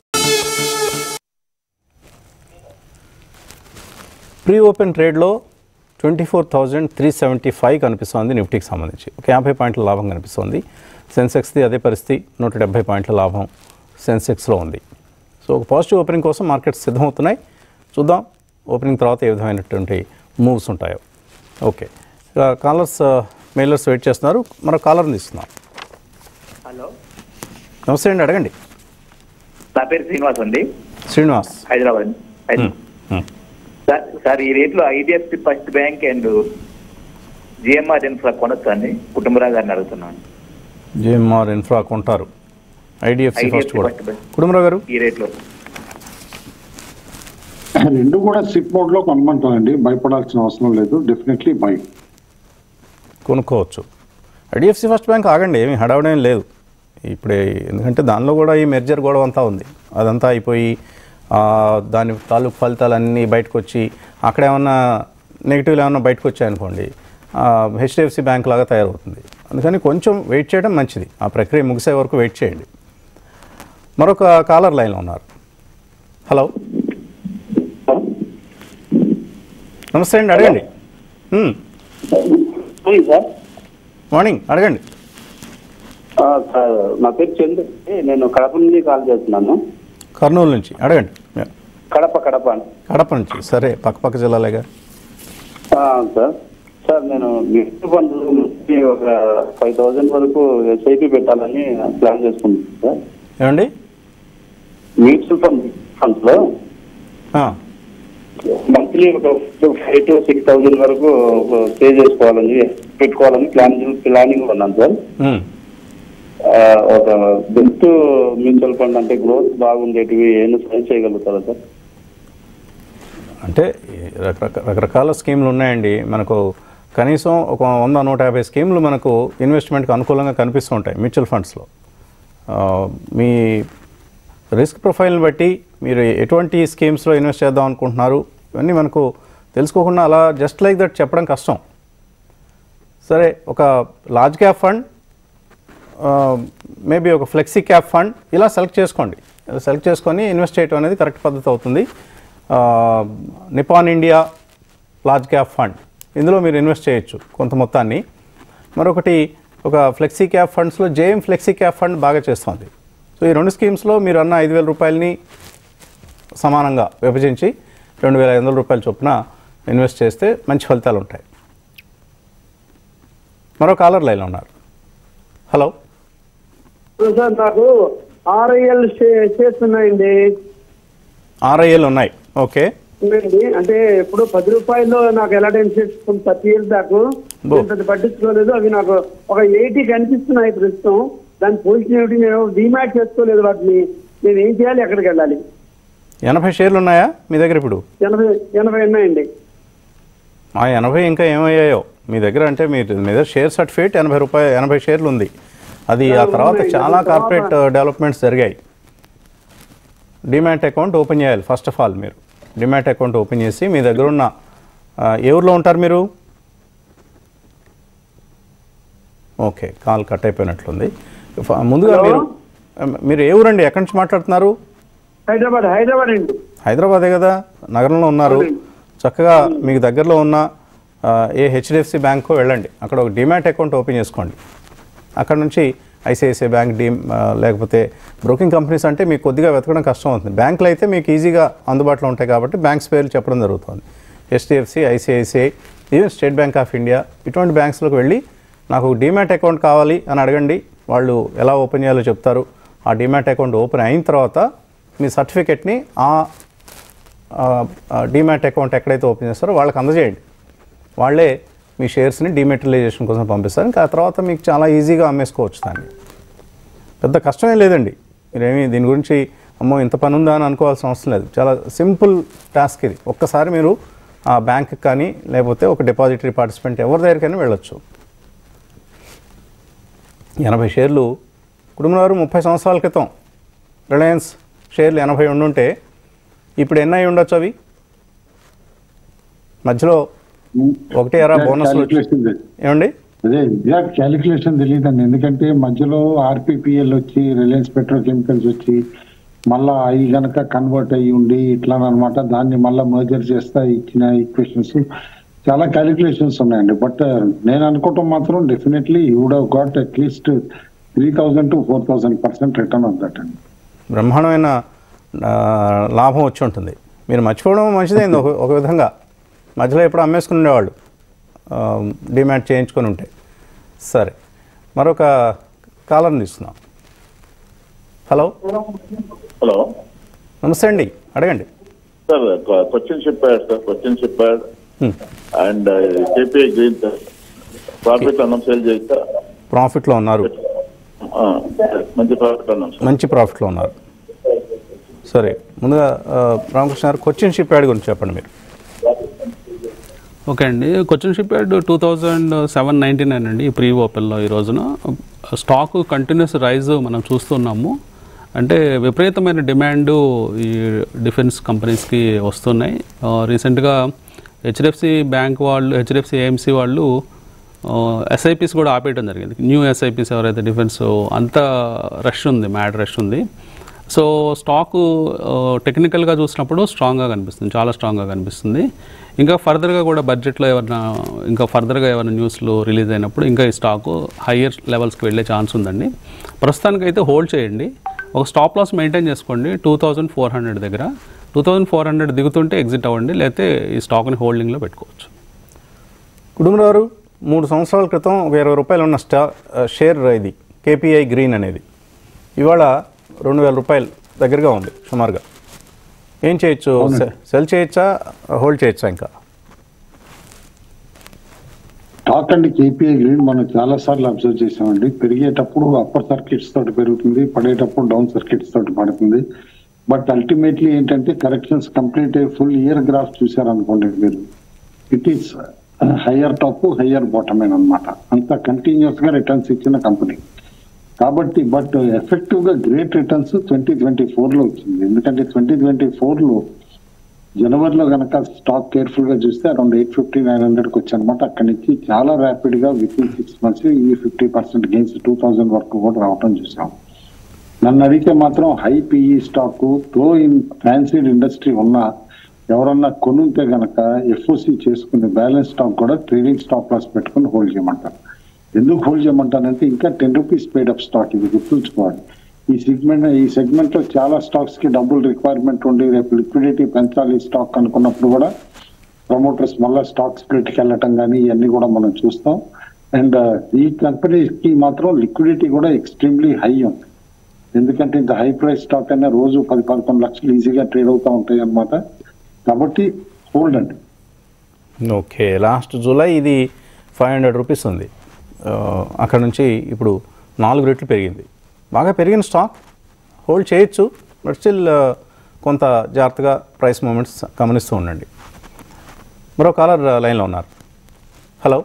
ప్రీ ఓపెన్ ట్రేడ్లో 24,375 కనిపిస్తోంది నిఫ్టీకి సంబంధించి. ఒక 50 పాయింట్ల లాభం కనిపిస్తోంది. సెన్సెక్స్ది అదే పరిస్థితి, 170 పాయింట్ల లాభం సెన్సెక్స్లో ఉంది. సో ఒక పాజిటివ్ ఓపెనింగ్ కోసం మార్కెట్స్ సిద్ధమవుతున్నాయి. చూద్దాం ఓపెనింగ్ తర్వాత ఏ విధమైనటువంటి మూవ్స్ ఉంటాయో. ఓకే, కాలర్స్ మెయిలర్స్ వెయిట్ చేస్తున్నారు. మరో కాలర్ని తీసుకుందాం. హలో, నమస్తే అండి, అడగండి. నా పేరు శ్రీనివాస్ అండి, శ్రీనివాస్, హైదరాబాద్. సార్ ఈ రేట్లో IDFC first Bank and GMR Infra కొనొచ్చు అండి, కుటుంబరావు గారిని అడుగుతున్నాను. జిఎంఆర్ ఇన్ఫ్రా కొంటారు, ఐడిఎఫ్సి ఫస్ట్ కూడా. కుటుంబరావు గారు, ఈ రేట్లో రెండు కూడా సిప్ మోడ్ లో కొనమంటానండి, భయపడాల్సిన అవసరం లేదు. డెఫినెట్లీ బై కొనుక్కోవచ్చు. ఐడిఎఫ్సి ఫస్ట్ బ్యాంక్ ఆగండి, ఏమి హడావడేం లేదు ఇప్పుడే. ఎందుకంటే దానిలో కూడా ఈ మెర్జర్ గొడవ అంతా ఉంది. అదంతా అయిపోయి దాని తాలూకు ఫలితాలన్నీ బయటకు వచ్చి అక్కడ ఏమన్నా నెగిటివ్లు ఏమన్నా బయటకు వచ్చాయనుకోండి, హెచ్డిఎఫ్సి బ్యాంక్ లాగా తయారవుతుంది. అందుకని కొంచెం వెయిట్ చేయడం మంచిది. ఆ ప్రక్రియ ముగిసే వరకు వెయిట్ చేయండి. మరొక కాలర్ లైన్లో ఉన్నారు. హలో, నమస్తే అండి, అడగండి. మార్నింగ్, అడగండి. సార్ నా పేరు చంద్ర, నేను కడప నుంచి కాల్ చేస్తున్నాను. కర్నూలు నుంచి, అడగండి. కడప నుంచి, సరే పక్క జిల్లాలేగా. సార్ నేను మ్యూచువల్ ఫండ్ ఒక 5,000 వరకు ఎస్ఐపి పెట్టాలని ప్లాన్ చేసుకుంటున్నాను సార్. ఏమండి? మ్యూచువల్ ఫండ్స్ లో మంత్లీ ఒక 5,000 to 6,000 వరకు పే చేసుకోవాలని పెట్టుకోవాలని ప్లానింగ్ ఉన్నాను సార్. ఒక బెస్ట్ మ్యూచువల్ ఫండ్ అంటే గ్రోత్ బాగుండేటివి ఏమైనా సజెస్ట్ చేయగలుగుతారా సార్? అంటే రకరకాల స్కీములు ఉన్నాయండి. మనకు కనీసం ఒక 100-150 స్కీములు మనకు ఇన్వెస్ట్మెంట్కి అనుకూలంగా కనిపిస్తూ ఉంటాయి మ్యూచువల్ ఫండ్స్లో. మీ రిస్క్ ప్రొఫైల్ని బట్టి మీరు ఎటువంటి స్కీమ్స్లో ఇన్వెస్ట్ చేద్దాం అనుకుంటున్నారు ఇవన్నీ మనకు తెలుసుకోకుండా అలా జస్ట్ లైక్ దట్ చెప్పడం కష్టం. సరే, ఒక లార్జ్ క్యాప్ ఫండ్, మేబీ ఒక ఫ్లెక్సీ క్యాప్ ఫండ్ ఇలా సెలెక్ట్ చేసుకోండి. సెలెక్ట్ చేసుకొని ఇన్వెస్ట్ చేయడం అనేది కరెక్ట్ పద్ధతి అవుతుంది. Nippon India large cap fund, ఇందులో మీరు ఇన్వెస్ట్ చేయొచ్చు కొంత మొత్తాన్ని. మరొకటి ఒక ఫ్లెక్సీ క్యాప్ ఫండ్స్లో జేఎం ఫ్లెక్సీ క్యాప్ ఫండ్ బాగా చేస్తుంది. సో ఈ 2 స్కీమ్స్లో మీరు అన్న 5,000 రూపాయలని సమానంగా విభజించి 2,500 రూపాయల చొప్పున ఇన్వెస్ట్ చేస్తే మంచి ఫలితాలు ఉంటాయి. మరో కాలర్ లైన్లో ఉన్నారు. హలో సార్, నాకు ఆర్ఐఎల్ షేర్స్ ఉన్నాయండి. ఆర్ఐఎల్ ఉన్నాయి, ఓకే. అంటే ఇప్పుడు 10 రూపాయలు నాకు ఎలా షేర్స్ 30 years దాకా నేను పట్టించుకోలేదు. అవి నాకు ఒక 80 కనిపిస్తున్నాయి ప్రస్తుతం. దాని పొజిషన్ ఏమిటి? నేను డిమాట్ చేసుకోలేదు వాటిని. నేను ఏం చేయాలి? ఎక్కడికి వెళ్ళాలి? 80 షేర్లు ఉన్నాయా మీ దగ్గర ఇప్పుడు? 80 ఉన్నాయండి. ఆ 80 ఇంకా ఏమయ్యాయో మీ దగ్గర? అంటే మీ దగ్గర షేర్ సర్టిఫికేట్ 80 షేర్లు ఉంది. అది ఆ తర్వాత చాలా కార్పొరేట్ డెవలప్మెంట్స్ జరిగాయి. డిమాట్ అకౌంట్ ఓపెన్ చేయాలి ఫస్ట్ ఆఫ్ ఆల్. మీరు డిమాట్ అకౌంట్ ఓపెన్ చేసి మీ దగ్గర ఉన్న ఏ ఊర్లో ఉంటారు మీరు? ఓకే, కాల్ కట్ అయిపోయినట్లుంది. ముందుగా మీరు ఏ ఊరండి? ఎక్కడి నుంచి మాట్లాడుతున్నారు? హైదరాబాద్ అండి. హైదరాబాదే కదా, నగరంలో ఉన్నారు. చక్కగా మీకు దగ్గరలో ఉన్న ఏ హెచ్డిఎఫ్సి బ్యాంకు వెళ్ళండి. అక్కడ ఒక డిమాట్ అకౌంట్ ఓపెన్ చేసుకోండి. అక్కడ నుంచి ఐసిఐసిఐ బ్యాంక్, లేకపోతే బ్రోకింగ్ కంపెనీస్ అంటే మీకు కొద్దిగా వెతకడం కష్టం అవుతుంది. బ్యాంకులు అయితే మీకు ఈజీగా అందుబాటులో ఉంటాయి కాబట్టి బ్యాంక్స్ పేర్లు చెప్పడం జరుగుతుంది. HDFC, ICICI, even State Bank of India, ఇటువంటి బ్యాంక్స్లోకి వెళ్ళి నాకు డిమాట్ అకౌంట్ కావాలి అని అడగండి. వాళ్ళు ఎలా ఓపెన్ చేయాలో చెప్తారు. ఆ డిమాట్ అకౌంట్ ఓపెన్ అయిన తర్వాత మీ సర్టిఫికెట్ని ఆ డిమాట్ అకౌంట్ ఎక్కడైతే ఓపెన్ చేస్తారో వాళ్ళకి అందజేయండి. వాళ్ళే మీ షేర్స్ని డిమెటీరియలైజేషన్ కోసం పంపిస్తారు. ఇంకా ఆ తర్వాత మీకు చాలా ఈజీగా అమ్మేసుకోవచ్చు. దాన్ని పెద్ద కష్టమే లేదండి. మీరేమీ దీని గురించి అమ్మో ఇంత పని ఉందా అని అనుకోవాల్సిన అవసరం లేదు. చాలా సింపుల్ టాస్క్ ఇది. ఒక్కసారి మీరు ఆ బ్యాంక్కి కానీ లేకపోతే ఒక డిపాజిటరీ పార్టిసిపెంట్ ఎవరి దగ్గరికైనా వెళ్ళొచ్చు. 80 షేర్లు కుటుంబంలో 30 సంవత్సరాల క్రితం రిలయన్స్ షేర్లు 80 ఉండుంటే ఇప్పుడు ఎన్ని అయి ఉండొచ్చు? అవి మధ్యలో ఒకటి ఎరా బోనస్ ఏమండి? అదే ఎగ్జాక్ట్ క్యాలిక్యులేషన్ తెలియదండి. ఎందుకంటే మధ్యలో ఆర్పిపిఎల్ వచ్చి, రిలయన్స్ పెట్రోకెమికల్స్ వచ్చి, మళ్ళా అవి గనక కన్వర్ట్ అయ్యి ఉండి ఇట్లా అనమాట. దాన్ని మళ్ళీ మర్జర్ చేస్తా ఇచ్చిన ఈక్వేషన్స్ చాలా క్యాలిక్యులేషన్స్ ఉన్నాయండి. బట్ నేను అనుకోవటం మాత్రం definitely you would have got at least 3,000 to 4,000% return on that అండి. బ్రహ్మాండమైన లాభం వచ్చి ఉంటుంది. మీరు మర్చిపోవడం మంచిదైంది ఒక విధంగా. మధ్యలో ఎప్పుడు అమ్మేసుకుని ఉండేవాళ్ళు డిమాట్ చేయించుకొని ఉంటే. సరే, మరొక కాలర్ని తీసుకున్నాం. హలో నమస్తే అండి, అడగండి సార్. క్వశ్చన్ చెప్పాడు and KPI green sir. Profit అన్నం సేల్ చేస్తా. ప్రాఫిట్లో ఉన్నారు, మంచి ప్రాఫిట్లో ఉన్నారు. సరే, ముందుగా రామకృష్ణ గారు కొచ్చిన్ షిప్ యార్డ్ గురించి చెప్పండి మీరు. ఓకే అండి, కొచ్చిన్ షిప్ యార్డ్ 2799 అండి ప్రీ ఓపెన్లో ఈ రోజున. స్టాక్ కంటిన్యూస్ రైజ్ మనం చూస్తున్నాము. అంటే విపరీతమైన డిమాండ్ ఈ డిఫెన్స్ కంపెనీస్కి వస్తున్నాయి. రీసెంట్గా హెచ్డిఎఫ్సి బ్యాంక్ వాళ్ళు, హెచ్డిఎఫ్సి ఏఎంసీ వాళ్ళు ఎస్ఐపిస్ కూడా ఆపేయడం జరిగింది. న్యూ ఎస్ఐపిస్ ఎవరైతే డిఫెన్స్, అంత రష్ ఉంది, మ్యాడ్ రష్ ఉంది. సో స్టాకు టెక్నికల్గా చూసినప్పుడు స్ట్రాంగ్గా కనిపిస్తుంది, చాలా స్ట్రాంగ్గా కనిపిస్తుంది. ఇంకా ఫర్దర్గా కూడా బడ్జెట్లో ఇంకా ఫర్దర్గా ఏమైనా న్యూస్లు రిలీజ్ అయినప్పుడు ఇంకా ఈ స్టాకు హయ్యర్ లెవెల్స్కి వెళ్ళే ఛాన్స్ ఉందండి. ప్రస్తుతానికైతే హోల్డ్ చేయండి. ఒక స్టాప్ లాస్ మెయింటైన్ చేసుకోండి 2400 దగ్గర. 2400 దిగుతుంటే ఎగ్జిట్ అవ్వండి, లేకపోతే ఈ స్టాక్ని హోల్డింగ్లో పెట్టుకోవచ్చు. కుటుంబరావు 3 సంవత్సరాల క్రితం ఒక 20 రూపాయలు ఉన్న షేర్ ఇది కేపీఐ గ్రీన్ అనేది ఇవాళ 2000 రూపాయలు దగ్గరగా ఉంది సుమారుగా. ఏం చేయొచ్చు? సెల్ చేయొచ్చా, హోల్డ్ చేయొచ్చా? ఇంకా స్టాక్ అండ్ కేపీఐ గ్రీన్ మనం చాలా సార్లు అబ్జర్వ్ చేసామండి. పెరిగేటప్పుడు అప్పర్ సర్కిట్స్ తోటి పెరుగుతుంది, పడేటప్పుడు డౌన్ సర్కిట్స్ తోటి పడుతుంది. బట్ అల్టిమేట్లీ ఏంటంటే కరెక్షన్స్ కంప్లీట్ అయ్యి ఫుల్ ఇయర్ గ్రాఫ్ చూసారనుకోండి మీరు, it is higher top higher bottom అనమాట. అంత కంటిన్యూస్ గా రిటర్న్స్ ఇచ్చిన కంపెనీ కాబట్టి. బట్ ఎఫెక్టివ్ గా గ్రేట్ రిటర్న్స్ 2024 లో వచ్చింది. ఎందుకంటే 2024 లో జనవరిలో కనుక స్టాక్ కేర్ఫుల్ గా చూస్తే అరౌండ్ 850-900కి వచ్చానమాట. అక్కడి నుంచి చాలా ర్యాపిడ్ గా విత్ ఇన్ 6 months ఈ 50% గెయిన్స్ 2000 వరకు కూడా రావటం చూసాం. నన్ను అడిగితే మాత్రం హై పిఈ స్టాక్ తో ఇన్ ఫ్యాన్సీడ్ ఇండస్ట్రీ ఉన్న ఎవరన్నా కొనుంటే గనక ఎఫ్ఓసి చేసుకుని బ్యాలెన్స్ స్టాక్ కూడా ట్రేడింగ్ స్టాప్ లాస్ పెట్టుకుని హోల్డ్ చేయమంటారు. ఎందుకు హోల్డ్ చేయమంటానంటే ఇంకా 10 రూపీస్ పేడ్ అప్ స్టాక్, ఇది గుర్తుంచుకోవాలి. ఈ సెగ్మెంట్ లో చాలా స్టాక్స్ కి డబ్బులు రిక్వైర్మెంట్ ఉండి రేపు లిక్విడిటీ పెంచాలి స్టాక్ అనుకున్నప్పుడు కూడా ప్రమోటర్స్ మళ్ళీ స్టాక్ స్ప్లిట్కి వెళ్ళటం కానీ ఇవన్నీ కూడా మనం చూస్తాం. అండ్ ఈ కంపెనీకి మాత్రం లిక్విడిటీ కూడా ఎక్స్ట్రీమ్లీ హై ఉంది. ఎందుకంటే ఇంత హై ప్రైస్ స్టాక్ అయినా రోజు 10-11 లక్షలు ఈజీగా ట్రేడ్ అవుతూ ఉంటాయి అన్నమాట. కాబట్టి హోల్డ్ అండి. ఓకే, లాస్ట్ జూలై ఇది 500 రూపీస్ ఉంది. అక్కడ నుంచి ఇప్పుడు 4 రెట్లు పెరిగింది. బాగా పెరిగిన స్టాక్ హోల్డ్ చేయొచ్చు, బట్ స్టిల్ కొంత జాగ్రత్తగా ప్రైస్ మూమెంట్స్ గమనిస్తూ ఉండండి. మరో కాలర్ లైన్లో ఉన్నారు. హలో,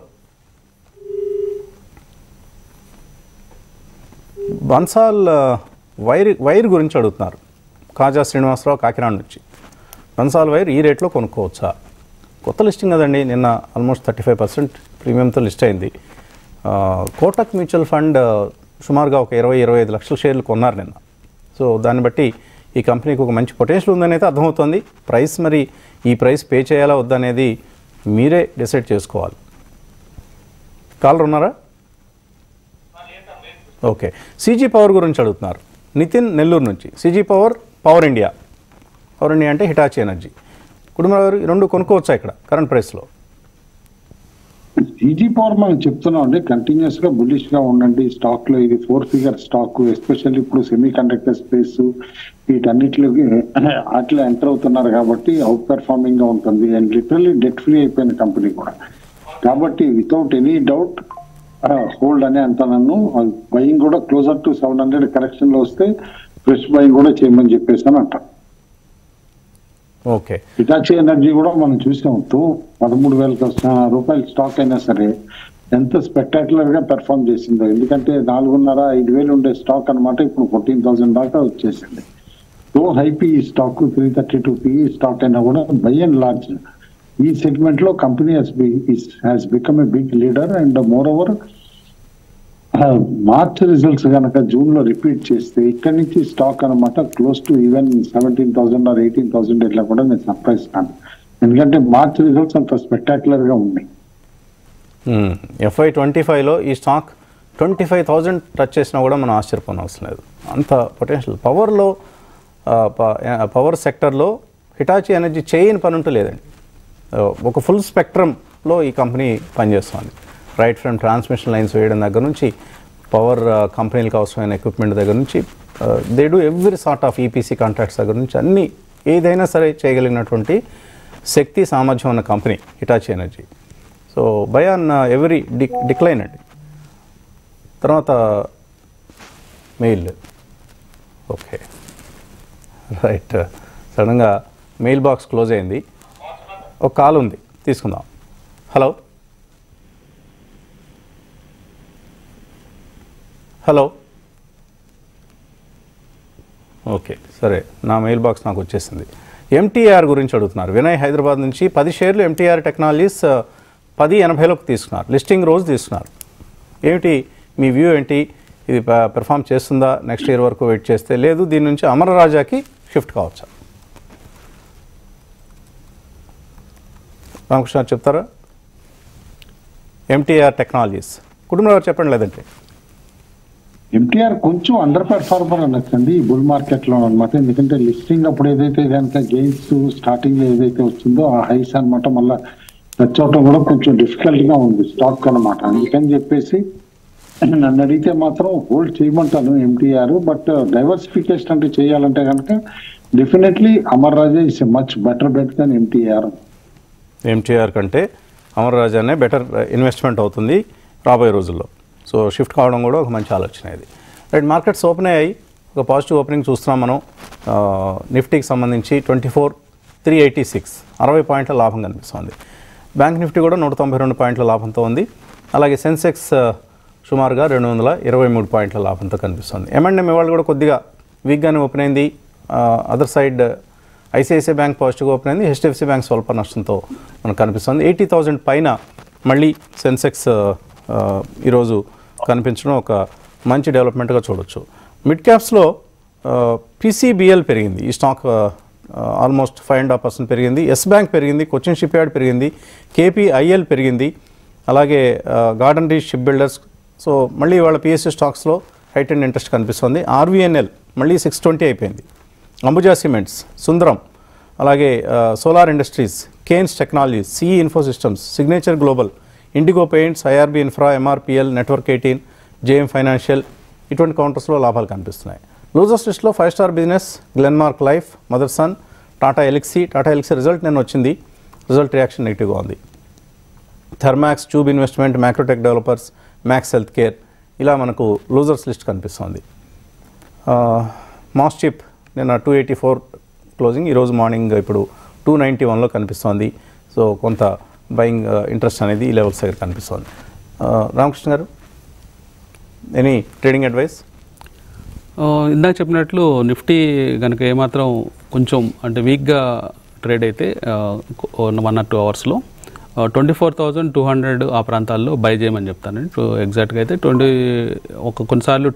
బన్సాల్ వైర్ గురించి అడుగుతున్నారు. కాజా శ్రీనివాసరావు కాకినాడ నుంచి. బన్సాల్ వైర్ ఈ రేట్లో కొనుక్కోవచ్చా? కొత్త లిస్టింగ్ కదండి, నిన్న ఆల్మోస్ట్ 35% ప్రీమియంతో లిస్ట్ అయింది. కోటక్ మ్యూచువల్ ఫండ్ సుమారుగా ఒక 20-25 లక్షల షేర్లు కొన్నారు నిన్న. సో దాన్ని బట్టి ఈ కంపెనీకి ఒక మంచి పొటెన్షియల్ ఉందని అయితే అర్థమవుతుంది. ప్రైస్ మరి ఈ ప్రైస్ పే చేయాలా వద్దనేది మీరే డిసైడ్ చేసుకోవాలి. కాలర్ ఉన్నారా? ఓకే, సీజీ పవర్ గురించి అడుగుతున్నారు. నితిన్ నెల్లూరు నుంచి. సీజీ పవర్ ఇండియా అంటే హిటాచీ ఎనర్జీ, కుటుంబ రెండు కొనుక్కోవచ్చా ఇక్కడ కరెంట్ ప్రైస్లో? సీజీ పవర్ మనం చెప్తున్నాం అండి, కంటిన్యూస్ గా బుల్లిష్ గా ఉండండి స్టాక్ లో. ఇది 4 ఫిగర్ స్టాక్, ఎస్పెషల్లీ ఇప్పుడు సెమీ కండక్టర్ స్పేస్ వీటన్నిటిలోకి అట్లా ఎంటర్ అవుతున్నారు కాబట్టి అవుట్ పెర్ఫార్మింగ్ గా ఉంటుంది. అండ్ లిటరల్లీ డెట్ ఫ్రీ అయిపోయిన కంపెనీ కూడా కాబట్టి వితౌట్ ఎనీ డౌట్ హోల్డ్ అనే అంటున్నాను. బయింగ్ కూడా క్లోజర్ టు 700 కరెక్షన్ లో వస్తే ఫ్రెష్ బయింగ్ కూడా చేయమని చెప్పేసి అని అంటాం. ఓకే, హిటాచీ ఎనర్జీ కూడా మనం చూసాం. 13,000 రూపాయల స్టాక్ అయినా సరే ఎంత స్పెక్టాక్యులర్ గా పెర్ఫార్మ్ చేసిందో. ఎందుకంటే 4,500 ఉండే స్టాక్ అనమాట, ఇప్పుడు 14,000 దాకా వచ్చేసింది. High PE stock 332 PE stock అయినా కూడా బై అండ్ లార్జ్ ఈ సెగ్మెంట్ లో company has become a big leader. And moreover March results కనుక జూన్ లో రిపీట్ చేస్తే ఇక్కడి నుంచి స్టాక్ అనమాట క్లోజ్ టు ఈవెన్ 17,000 or 18,000 ఇట్లా కూడా నేను సర్ప్రైజ్ కాను. ఎందుకంటే మార్చ్ రిజల్ట్స్ అంత స్పెక్టాక్యులర్ గా ఉన్నాయి. FY25లో ఈ స్టాక్ 25,000 టచ్ చేసినా కూడా మనం ఆశ్చర్యపోవడం అవసరం లేదు. అంత పొటెన్షియల్ పవర్ సెక్టర్లో హిటాచీ ఎనర్జీ చేయని పని ఉంటూ లేదండి. ఒక ఫుల్ స్పెక్ట్రంలో ఈ కంపెనీ పనిచేస్తుంది. రైట్ ఫ్రమ్ ట్రాన్స్మిషన్ లైన్స్ వేయడం దగ్గర నుంచి పవర్ కంపెనీలకు అవసరమైన ఎక్విప్మెంట్ దగ్గర నుంచి they do every sort of EPC contracts దగ్గర నుంచి అన్నీ ఏదైనా సరే చేయగలిగినటువంటి శక్తి సామర్థ్యం ఉన్న company Hitachi energy. So buy on every decline అండి. తర్వాత మెయిల్. ఓకే రైట్, సడన్గా మెయిల్ బాక్స్ క్లోజ్ అయింది. ఒక కాల్ ఉంది, తీసుకుందాం. హలో హలో ఓకే సరే, నా మెయిల్ బాక్స్ నాకు వచ్చేసింది. ఎంటీఆర్ గురించి అడుగుతున్నారు. వినయ్ హైదరాబాద్ నుంచి. 10 షేర్లు ఎంటీఆర్ టెక్నాలజీస్ 10.80లోకి తీసుకున్నారు. లిస్టింగ్ రోజు తీసుకున్నారు. ఏమిటి మీ వ్యూ ఏంటి? ఇది పెర్ఫామ్ చేస్తుందా? నెక్స్ట్ ఇయర్ వరకు వెయిట్ చేస్తే? లేదు దీని నుంచి అమరరాజాకి షిఫ్ట్ కావచ్చా? రామకృష్ణ చెప్తారా? ఎంటీఆర్ టెక్నాలజీస్ కుటుంబంలో చెప్పండి. లేదంటే ఎంటీఆర్ కొంచెం అండర్ పెర్ఫార్మర్ అనొచ్చండి ఈ బుల్ మార్కెట్ లో అనమాట. ఎందుకంటే లిస్టింగ్ అప్పుడు ఏదైతే కనుక గెయిన్స్ స్టార్టింగ్ లో ఏదైతే వచ్చిందో ఆ హైస్ అనమాట మళ్ళీ టచ్ అవటం కూడా కొంచెం డిఫికల్ట్ గా ఉంది స్టాక్ అనమాట. అందుకని చెప్పేసి నన్ను అడిగితే మాత్రం హోల్డ్ చేయమంటాను ఎంటీఆర్. బట్ డైవర్సిఫికేషన్ అంటే చేయాలంటే కనుక definitely Amara Raja is a much better bet than MTR. MTR కంటే అమర్రాజు అనే బెటర్ ఇన్వెస్ట్మెంట్ అవుతుంది రాబోయే రోజుల్లో. సో షిఫ్ట్ కావడం కూడా ఒక మంచి ఆలోచన ఇది. రైట్, మార్కెట్స్ ఓపెన్ అయ్యాయి, ఒక పాజిటివ్ ఓపెనింగ్ చూస్తున్నాం మనం. నిఫ్టీకి సంబంధించి 24,386 60 పాయింట్ల లాభం కనిపిస్తుంది. బ్యాంక్ నిఫ్టీ కూడా 192 పాయింట్ల లాభంతో ఉంది. అలాగే సెన్సెక్స్ సుమారుగా 223 పాయింట్ల లాభంతో కనిపిస్తుంది. M&M ఇవాళ కూడా కొద్దిగా వీక్గానే ఓపెన్ అయింది. అదర్ సైడ్ ఐసిఐసిఐ బ్యాంక్ పాజిటివ్గా ఓపెన్ అయింది, HDFC బ్యాంక్ స్వల్ప నష్టంతో మనకు కనిపిస్తుంది. 80,000 పైన మళ్ళీ సెన్సెక్స్ ఈరోజు కనిపించడం ఒక మంచి డెవలప్మెంట్గా చూడొచ్చు. మిడ్ క్యాప్స్లో PCBL పెరిగింది, ఈ స్టాక్ ఆల్మోస్ట్ 5.5% పెరిగింది. ఎస్ బ్యాంక్ పెరిగింది, కొచ్చిన్ షిప్ యార్డ్ పెరిగింది, KPIL పెరిగింది, అలాగే garden reach shipbuilders. So మళ్ళీ వాళ్ళ PSU స్టాక్స్లో హైటెండ్ ఇంట్రెస్ట్ కనిపిస్తుంది. RVNL మళ్ళీ 620 అయిపోయింది. అంబుజా సిమెంట్స్, సుందరం, అలాగే solar industries, Kaynes technologies, CE info systems, signature global, indigo paints, IRB infra, MRPL, network 18, JM financial ఇటువంటి కౌంటర్స్లో లాభాలు కనిపిస్తున్నాయి. లూజర్స్ లిస్ట్లో 5 star business, Glenmark life, Motherson, Tata Elxsi result నేను వచ్చింది, రిజల్ట్ రియాక్షన్ నెగిటివ్గా ఉంది. Thermax, tube investment, macrotech developers, max healthcare, ఇలా మనకు లూజర్స్ లిస్ట్ కనిపిస్తుంది. మాస్చిప్ నిన్న 284 క్లోజింగ్, ఈరోజు మార్నింగ్ ఇప్పుడు 291లో కనిపిస్తోంది. సో కొంత బయింగ్ ఇంట్రెస్ట్ అనేది ఈ లెవెల్స్ దగ్గర కనిపిస్తుంది. రామకృష్ణ గారు, ఎనీ ట్రేడింగ్ అడ్వైస్? ఇందాక చెప్పినట్లు నిఫ్టీ కనుక ఏమాత్రం కొంచెం అంటే వీక్గా ట్రేడ్ అయితే 1 or 2 అవర్స్లో 24,200 ఆ ప్రాంతాల్లో బై చేయమని చెప్తానండి. సో ఎగ్జాక్ట్గా అయితే కొన్నిసార్లు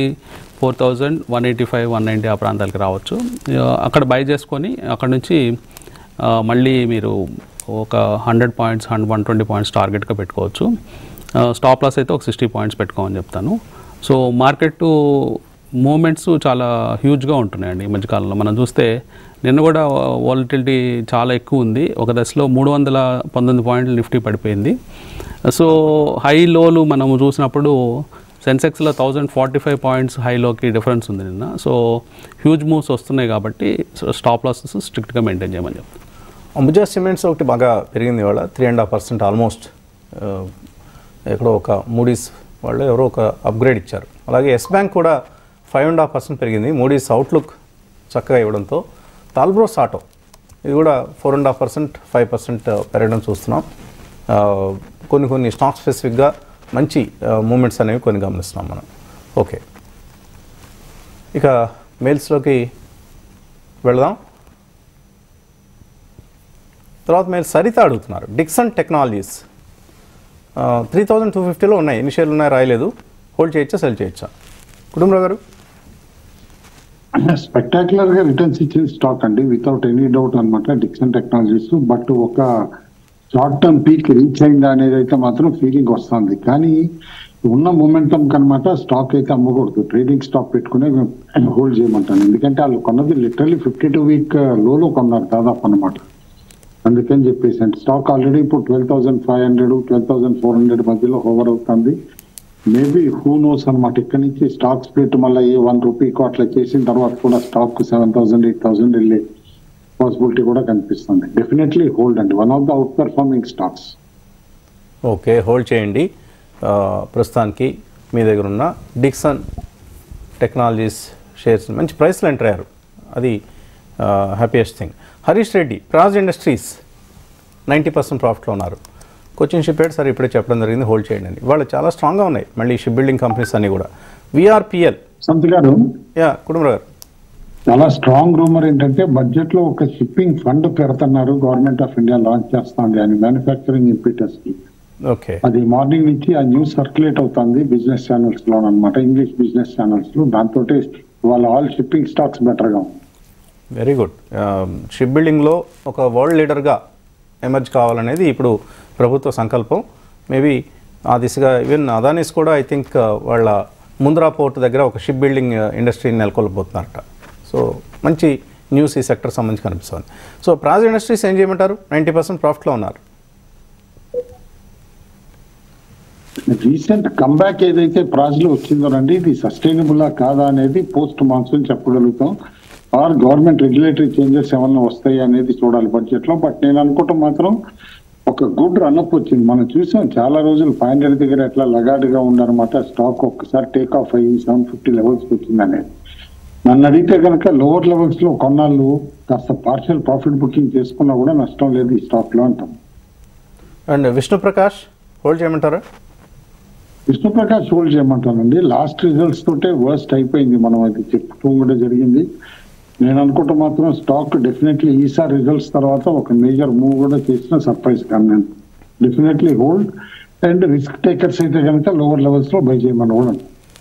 24,185, 190 ఆ ప్రాంతాలకి రావచ్చు. అక్కడ బై చేసుకొని అక్కడ నుంచి మళ్ళీ మీరు ఒక 100 పాయింట్స్ 120 పాయింట్స్ టార్గెట్గా పెట్టుకోవచ్చు. స్టాప్ లాస్ అయితే ఒక 60 పాయింట్స్ పెట్టుకోమని చెప్తాను. సో మార్కెట్ మూమెంట్స్ చాలా హ్యూజ్గా ఉంటున్నాయండి ఈ మధ్యకాలంలో. మనం చూస్తే నిన్న కూడా వాలటిలిటీ చాలా ఎక్కువ ఉంది. ఒక దశలో 319 పాయింట్లు నిఫ్టీ పడిపోయింది. సో హై లోలు మనము చూసినప్పుడు సెన్సెక్స్లో 1045 పాయింట్స్ హైలోకి డిఫరెన్స్ ఉంది నిన్న. సో హ్యూజ్ మూవ్స్ వస్తున్నాయి కాబట్టి స్టాప్ లాసెస్ స్ట్రిక్ట్గా మెయింటైన్ చేయమని చెప్తాను. అంబుజా సిమెంట్స్ ఒకటి బాగా పెరిగింది ఇవాళ, 3.5% ఆల్మోస్ట్. ఎక్కడో ఒక మూడీస్ వాళ్ళు ఎవరో ఒక అప్గ్రేడ్ ఇచ్చారు. అలాగే ఎస్ బ్యాంక్ కూడా 5.5% పెరిగింది, మూడీస్ అవుట్లుక్ చక్కగా ఇవ్వడంతో. తాల్బ్రోస్ ఆటో ఇది కూడా 4.5%, 5% పెరగడం చూస్తున్నాం. కొన్ని స్టాక్ స్పెసిఫిక్గా మంచి మూమెంట్స్ అనేవి కొన్ని గమనిస్తున్నాం మనం. ఓకే, ఇక మెయిల్స్లోకి వెళదాం. తర్వాత మెయిల్ సరిత అడుగుతున్నారు, డిక్సన్ టెక్నాలజీస్ 3,250లో ఉన్నాయి, ఎన్ని షేర్లు ఉన్నాయి రాయలేదు, హోల్డ్ చేయొచ్చా సెల్ చేయొచ్చా? కుటుంబరావు గారు. స్పెక్టాక్యులర్ గా రిటర్న్స్ ఇచ్చిన స్టాక్ అండి, వితౌట్ ఎనీ డౌట్ అనమాట డిక్సన్ టెక్నాలజీస్. బట్ ఒక షార్ట్ టర్మ్ పీక్ రీచ్ అయిందా అనేది అయితే మాత్రం ఫీలింగ్ వస్తుంది. కానీ ఉన్న మొమెంటం కనమాట స్టాక్ అయితే అమ్మకూడదు, ట్రేడింగ్ స్టాక్ పెట్టుకునే హోల్డ్ చేయమంటాను. ఎందుకంటే వాళ్ళు కొన్నది లిటరల్లీ 52 వీక్ లోలో కొన్నారు దాదాపు అనమాట. అందుకని చెప్పేసి అంటే స్టాక్ ఆల్రెడీ ఇప్పుడు 12,500, 12,400 మధ్యలో హోవర్ అవుతుంది. మేబీ హూ నోస్ అనమాట. ఇక్కడ నుంచి స్టాక్ స్ప్లిట్ మళ్ళీ ₹1 అట్లా చేసిన తర్వాత కూడా స్టాక్ 7,000, 8,000 వెళ్ళే పాసిబిలిటీ కూడా కనిపిస్తుంది. డెఫినెట్లీ హోల్డ్ అండి, one of the outperforming stocks. Okay, hold చేయండి. ప్రస్తుతానికి మీ దగ్గర ఉన్న డిక్సన్ టెక్నాలజీస్ షేర్స్ మంచి ప్రైస్లో ఎంటర్ అయ్యారు, అది happiest thing. Harish Reddy, Praj industries 90% ప్రాఫిట్లో ఉన్నారు. కొచ్చిన్ షిప్ యార్డ్ సరే ఇప్పుడే చెప్పడం జరిగింది, హోల్డ్ చేయండి అండి. వాళ్ళు చాలా స్ట్రాంగ్గా ఉన్నాయి మళ్ళీ షిప్ బిల్డింగ్ కంపెనీస్ అన్నీ కూడా. VRPL గారు, కుటుంబరావు గారు, చాలా స్ట్రాంగ్ రూమర్ ఏంటంటే బడ్జెట్ లో ఒక షిప్పింగ్ ఫండ్ పెడుతున్నారు, గవర్నమెంట్ ఆఫ్ ఇండియా లాంచ్ చేస్తుంది అని మ్యానుఫ్యాక్చరింగ్ ఇంపీటస్ కి. ఓకే, అది మార్నింగ్ నుంచి ఆ న్యూస్ సర్క్యులేట్ అవుతుంది బిజినెస్ ఛానల్స్ లో అనమాట, ఇంగ్లీష్ బిజినెస్ ఛానల్స్ లో. దాంతో వాళ్ళ ఆల్ షిప్పింగ్ స్టాక్స్ బెటర్ గా. Very good. షిప్ బిల్డింగ్లో ఒక వరల్డ్ లీడర్గా ఎమర్జ్ కావాలనేది ఇప్పుడు ప్రభుత్వ సంకల్పం. మేబీ ఆ దిశగా ఈవెన్ అదానీస్ కూడా ఐ థింక్ వాళ్ళ ముంద్రా పోర్ట్ దగ్గర ఒక షిప్ బిల్డింగ్ ఇండస్ట్రీని నెలకొల్పబోతున్నారట. సో మంచి న్యూస్ ఈ సెక్టర్ సంబంధించి కనిపిస్తుంది. సో ప్రాజ్ ఇండస్ట్రీస్ ఏం చేయమంటారు? 90% ప్రాఫిట్లో ఉన్నారు. రీసెంట్ కంబ్యాక్ ఏదైతే ప్రాజ్ లో వచ్చిందోనండి, ఇది సస్టైనబుల్ కాదా అనేది పోస్ట్ మాన్సూన్ చెప్పగలుగుతాం. ఆర్ గవర్నమెంట్ రెగ్యులేటరీ చేంజెస్ ఏమన్నా వస్తాయి అనేది చూడాలి బడ్జెట్ లో. బట్ నేను అనుకుంటాం మాత్రం ఒక ఒక గుడ్ రన్అప్ వచ్చింది. మనం చూసాం చాలా రోజులు 500 దగ్గర ఎట్లా లగాడుగా ఉందన్నమాట. స్టాక్ ఒక్కసారి టేక్ ఆఫ్ అయ్యి 750 లెవెల్స్ వచ్చింది అనేది. నన్ను అడిగితే కనుక లోవర్ లెవెల్స్ లో కొన్నాళ్ళు కాస్త పార్షియల్ ప్రాఫిట్ బుకింగ్ చేసుకున్నా కూడా నష్టం లేదు ఈ స్టాక్ లో అంటాం. అండ్ విష్ణుప్రకాష్ హోల్డ్ చేయమంటారా? విష్ణుప్రకాష్ హోల్డ్ చేయమంటానండి. లాస్ట్ రిజల్ట్స్ తోటే వర్స్ట్ అయిపోయింది, మనం అది చెప్పుకోవడం కూడా జరిగింది. నేను అనుకుంటే మాత్రం స్టాక్ డెఫినెట్లీ ఈసారి రిజల్ట్స్ తర్వాత ఒక మేజర్ మూవ్ కూడా చేసిన సర్ప్రైజ్ కానీ నేను definitely hold. And risk takers అయితే కనుక లోవర్ లెవెల్స్ లో బై చేయమని కూడా.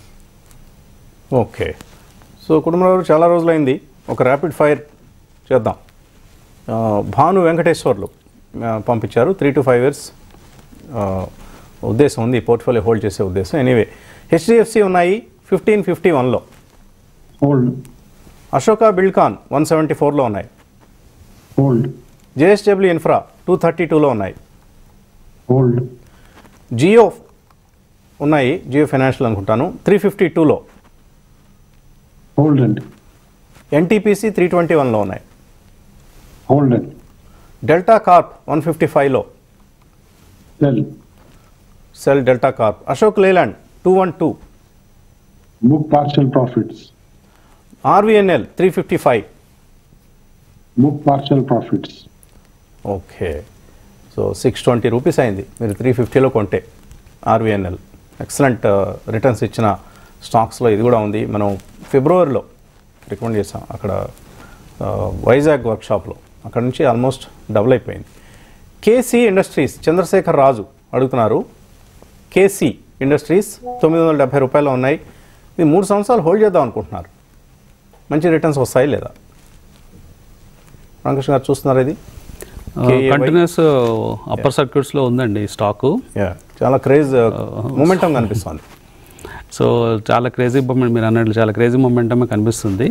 ఓకే, సో కుటుంబంలో చాలా రోజులైంది, ఒక ర్యాపిడ్ ఫైర్ చేద్దాం. భాను వెంకటేశ్వర్లు పంపించారు. 3 to 5 years ఉద్దేశం ఉంది, పోర్ట్ఫోలియో హోల్డ్ చేసే ఉద్దేశం. ఎనీవే హెచ్డిఎఫ్సి ఉన్నాయి 1551లో, హోల్డ్. అశోక బిల్డ్కాన్ 174లో ఉన్నాయి, హోల్డ్. జేఎస్డబ్ల్యూ ఇన్ఫ్రా 232లో ఉన్నాయి, హోల్డ్. జియో ఉన్నాయి, జియో ఫైనాన్షియల్ అనుకుంటాను 352లో, హోల్డ్ అండి. ఎన్టీపీసీ 321లో ఉన్నాయి, హోల్డ్ అండి. డెల్టా కార్ప్ 155లో, sell. Sell delta corp. Ashok Leyland 212, book partial profits. RVNL 355, book partial profits. Okay, so 620 rupees అయింది మీరు 350లో కొంటే. ఆర్వీఎన్ఎల్ ఎక్సలెంట్ రిటర్న్స్ ఇచ్చిన స్టాక్స్లో ఇది కూడా ఉంది. మనం ఫిబ్రవరిలో రికమెండ్ చేసాం అక్కడ వైజాగ్ వర్క్షాప్లో, అక్కడ నుంచి ఆల్మోస్ట్ డబుల్ అయిపోయింది. కేసీ ఇండస్ట్రీస్ చంద్రశేఖర్ రాజు అడుగుతున్నారు. కేసీ ఇండస్ట్రీస్ 970 రూపాయలు ఉన్నాయి, ఇది 3 సంవత్సరాలు హోల్డ్ చేద్దాం అనుకుంటున్నారు. మంచి రిటర్న్స్ వస్తాయి లేదా? రామకృష్ణ గారు చూస్తున్నారు, ఇది కంటిన్యూస్ అప్పర్ సర్క్యూట్స్లో ఉందండి స్టాకు. చాలా క్రేజ్ మొమెంటం కనిపిస్తుంది. సో చాలా క్రేజీ మూమెంట్, మీరు అన్నట్లు చాలా క్రేజీ మొమెంటమే కనిపిస్తుంది.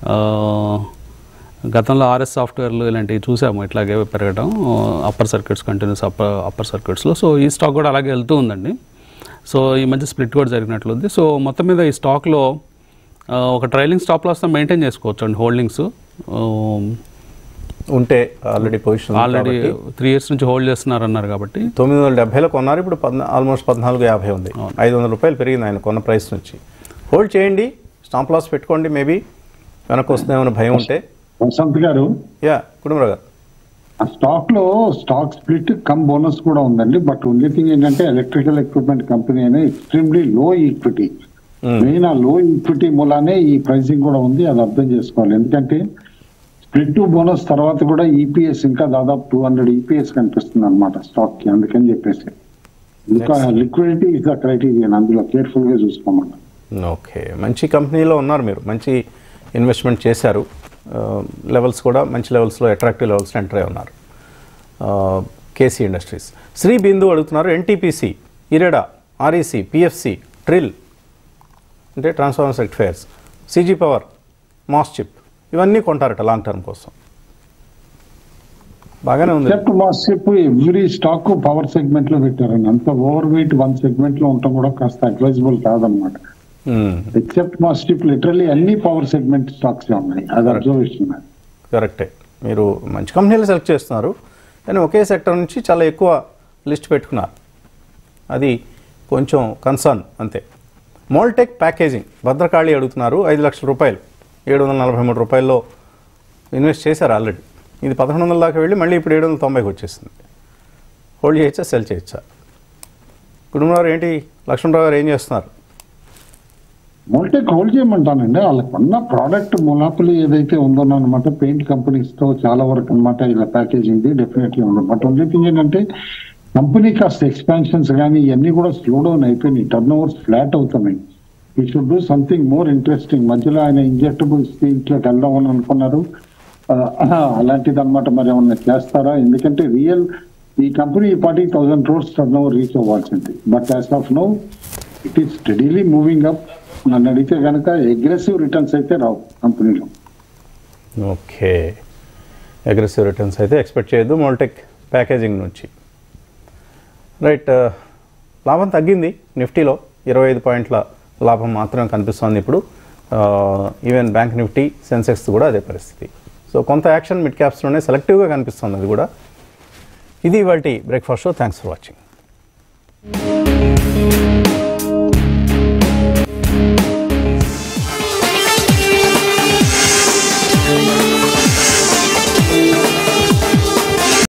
గతంలో ఆర్ఎస్ సాఫ్ట్వేర్లు ఇలాంటివి చూసాము ఇట్లాగే పెరగడం అప్పర్ సర్క్యూట్స్, కంటిన్యూస్ అప్పర్ సర్క్యూట్స్లో. సో ఈ స్టాక్ కూడా అలాగే వెళ్తూ ఉందండి. సో ఈ మధ్య స్ప్లిట్ కూడా జరిగినట్లుంది. సో మొత్తం మీద ఈ స్టాక్లో ఒక ట్రైలింగ్ స్టాప్ లాస్తో మెయింటైన్ చేసుకోవచ్చు అండి హోల్డింగ్స్ ఉంటే. ఆల్రెడీ పొజిషన్ ఆల్రెడీ 3 years నుంచి హోల్డ్ చేస్తున్నారు అన్నారు కాబట్టి 970లో కొన్నారు, ఇప్పుడు ఆల్మోస్ట్ 1450 ఉంది. 500 రూపాయలు పెరిగింది ఆయన కొన్న ప్రైస్ నుంచి. హోల్డ్ చేయండి, స్టాప్ లాస్ పెట్టుకోండి, మేబీ వెనక్కి వస్తుందేమో భయం ఉంటే. వసంత్ గారు, కుటుంబరావు గారు, ఆ స్టాక్ లో స్టాక్ స్ప్లిట్ కమ్ బోనస్ కూడా ఉందండి. బట్ ఓన్లీ థింగ్ ఏంటంటే ఎలక్ట్రికల్ ఎక్విప్మెంట్ కంపెనీ అనే ఎక్స్ట్రీమ్లీ లో ఈక్విటీ, మెయిన్ ఆ లో ఈక్విటీ మూలానే ఈ ప్రైసింగ్ కూడా ఉంది, అది అర్థం చేసుకోవాలి. ఎందుకంటే స్ప్లిట్ బోనస్ తర్వాత కూడా ఈపీఎస్ ఇంకా దాదాపు 200 ఈపీఎస్ కనిపిస్తుంది అనమాట స్టాక్ కి. అందుకని చెప్పేసి ఇంకా లిక్విడిటీ ఇస్ ద క్రైటీరియన్, అందులో కేర్ఫుల్ గా చూసుకోమన్న. ఓకే, మంచి కంపెనీలో ఉన్నారు మీరు, మంచి ఇన్వెస్ట్మెంట్ చేశారు. లెవెల్స్ కూడా మంచి లెవెల్స్లో, అట్రాక్టివ్ లెవెల్స్లో ఎంటర్ అయి ఉన్నారు. KC industries. శ్రీ బిందు అడుగుతున్నారు. NTPC, IREDA, REC, PFC, TRIL అంటే transformers rectifiers, CG power, moschip, ఇవన్నీ కొంటారట లాంగ్ టర్మ్ కోసం. బాగానే ఉంది. Except moschip every stock power segment లో పెట్టారండి. అంత ఓవర్ వెయిట్ 1 సెగ్మెంట్ లో ఉండటం కూడా కాస్త అడ్వైజబుల్ కాదనమాట. ఎక్సెప్ట్ మాస్ చిప్ లిటరల్లీ అన్ని పవర్ సెగ్మెంట్ స్టాక్స్ ఉన్నాయి, అది అబ్జర్వేషన్. కరెక్టే, మీరు మంచి కంపెనీలు సెలెక్ట్ చేస్తున్నారు, కానీ ఒకే సెక్టర్ నుంచి చాలా ఎక్కువ లిస్ట్ పెట్టుకున్నారు, అది కొంచెం కన్సర్న్ అంతే. మోల్టెక్ ప్యాకేజింగ్ భద్రకాళి అడుగుతున్నారు. 5 లక్షల రూపాయలు 743 రూపాయల్లో ఇన్వెస్ట్ చేశారు ఆల్రెడీ. ఇది 1100 దాకా వెళ్ళి మళ్ళీ ఇప్పుడు 790కి వచ్చేసింది. హోల్డ్ చేయొచ్చా, సెల్ చేయొచ్చా? కుటుంబంలో ఏంటి లక్ష్మణరావు గారు ఏం చేస్తున్నారు? మోల్టెక్ హోల్డ్ చేయమంటానండి. వాళ్ళకు ఉన్న ప్రోడక్ట్ మొనాపులి ఏదైతే ఉందో అనమాట, పెయింట్ కంపెనీస్ తో చాలా వరకు అనమాట ఇలా ప్యాకేజింగ్ డెఫినెట్లీ ఉండదు. బట్ ఓన్లీ థింగ్ ఏంటంటే కంపెనీ కాస్త ఎక్స్పాన్షన్స్ కానీ ఇవన్నీ కూడా స్లో డౌన్ అయిపోయినాయి, టర్న్ ఓవర్స్ ఫ్లాట్ అవుతున్నాయి. He should do something more interesting. మధ్యలో ఆయన ఇంజెక్టబుల్స్ దీంట్లోకి వెళ్దామని అనుకున్నారు, అలాంటిది అనమాట. మరి ఏమన్నా చేస్తారా? ఎందుకంటే రియల్ ఈ కంపెనీ ఈ party 1000 crores turnover reach అవ్వాల్సింది. But as of now it is steadily moving up. నన్ను అడిగితే కనుక అగ్రెసివ్ రిటర్న్స్ అయితే రావు కంపెనీలో. ఓకే, అగ్రెసివ్ రిటర్న్స్ అయితే ఎక్స్పెక్ట్ చేయొద్దు మోల్టెక్ ప్యాకేజింగ్ నుంచి. రైట్, లాభం తగ్గింది నిఫ్టీలో, 25 పాయింట్ల లాభం మాత్రమే కనిపిస్తోంది ఇప్పుడు. ఈవెన్ బ్యాంక్ నిఫ్టీ, సెన్సెక్స్ కూడా అదే పరిస్థితి. సో కొంత యాక్షన్ మిడ్ క్యాప్స్లోనే సెలెక్టివ్గా కనిపిస్తుంది అది కూడా. ఇది ఇవాల్టి breakfast show. Thanks for watching.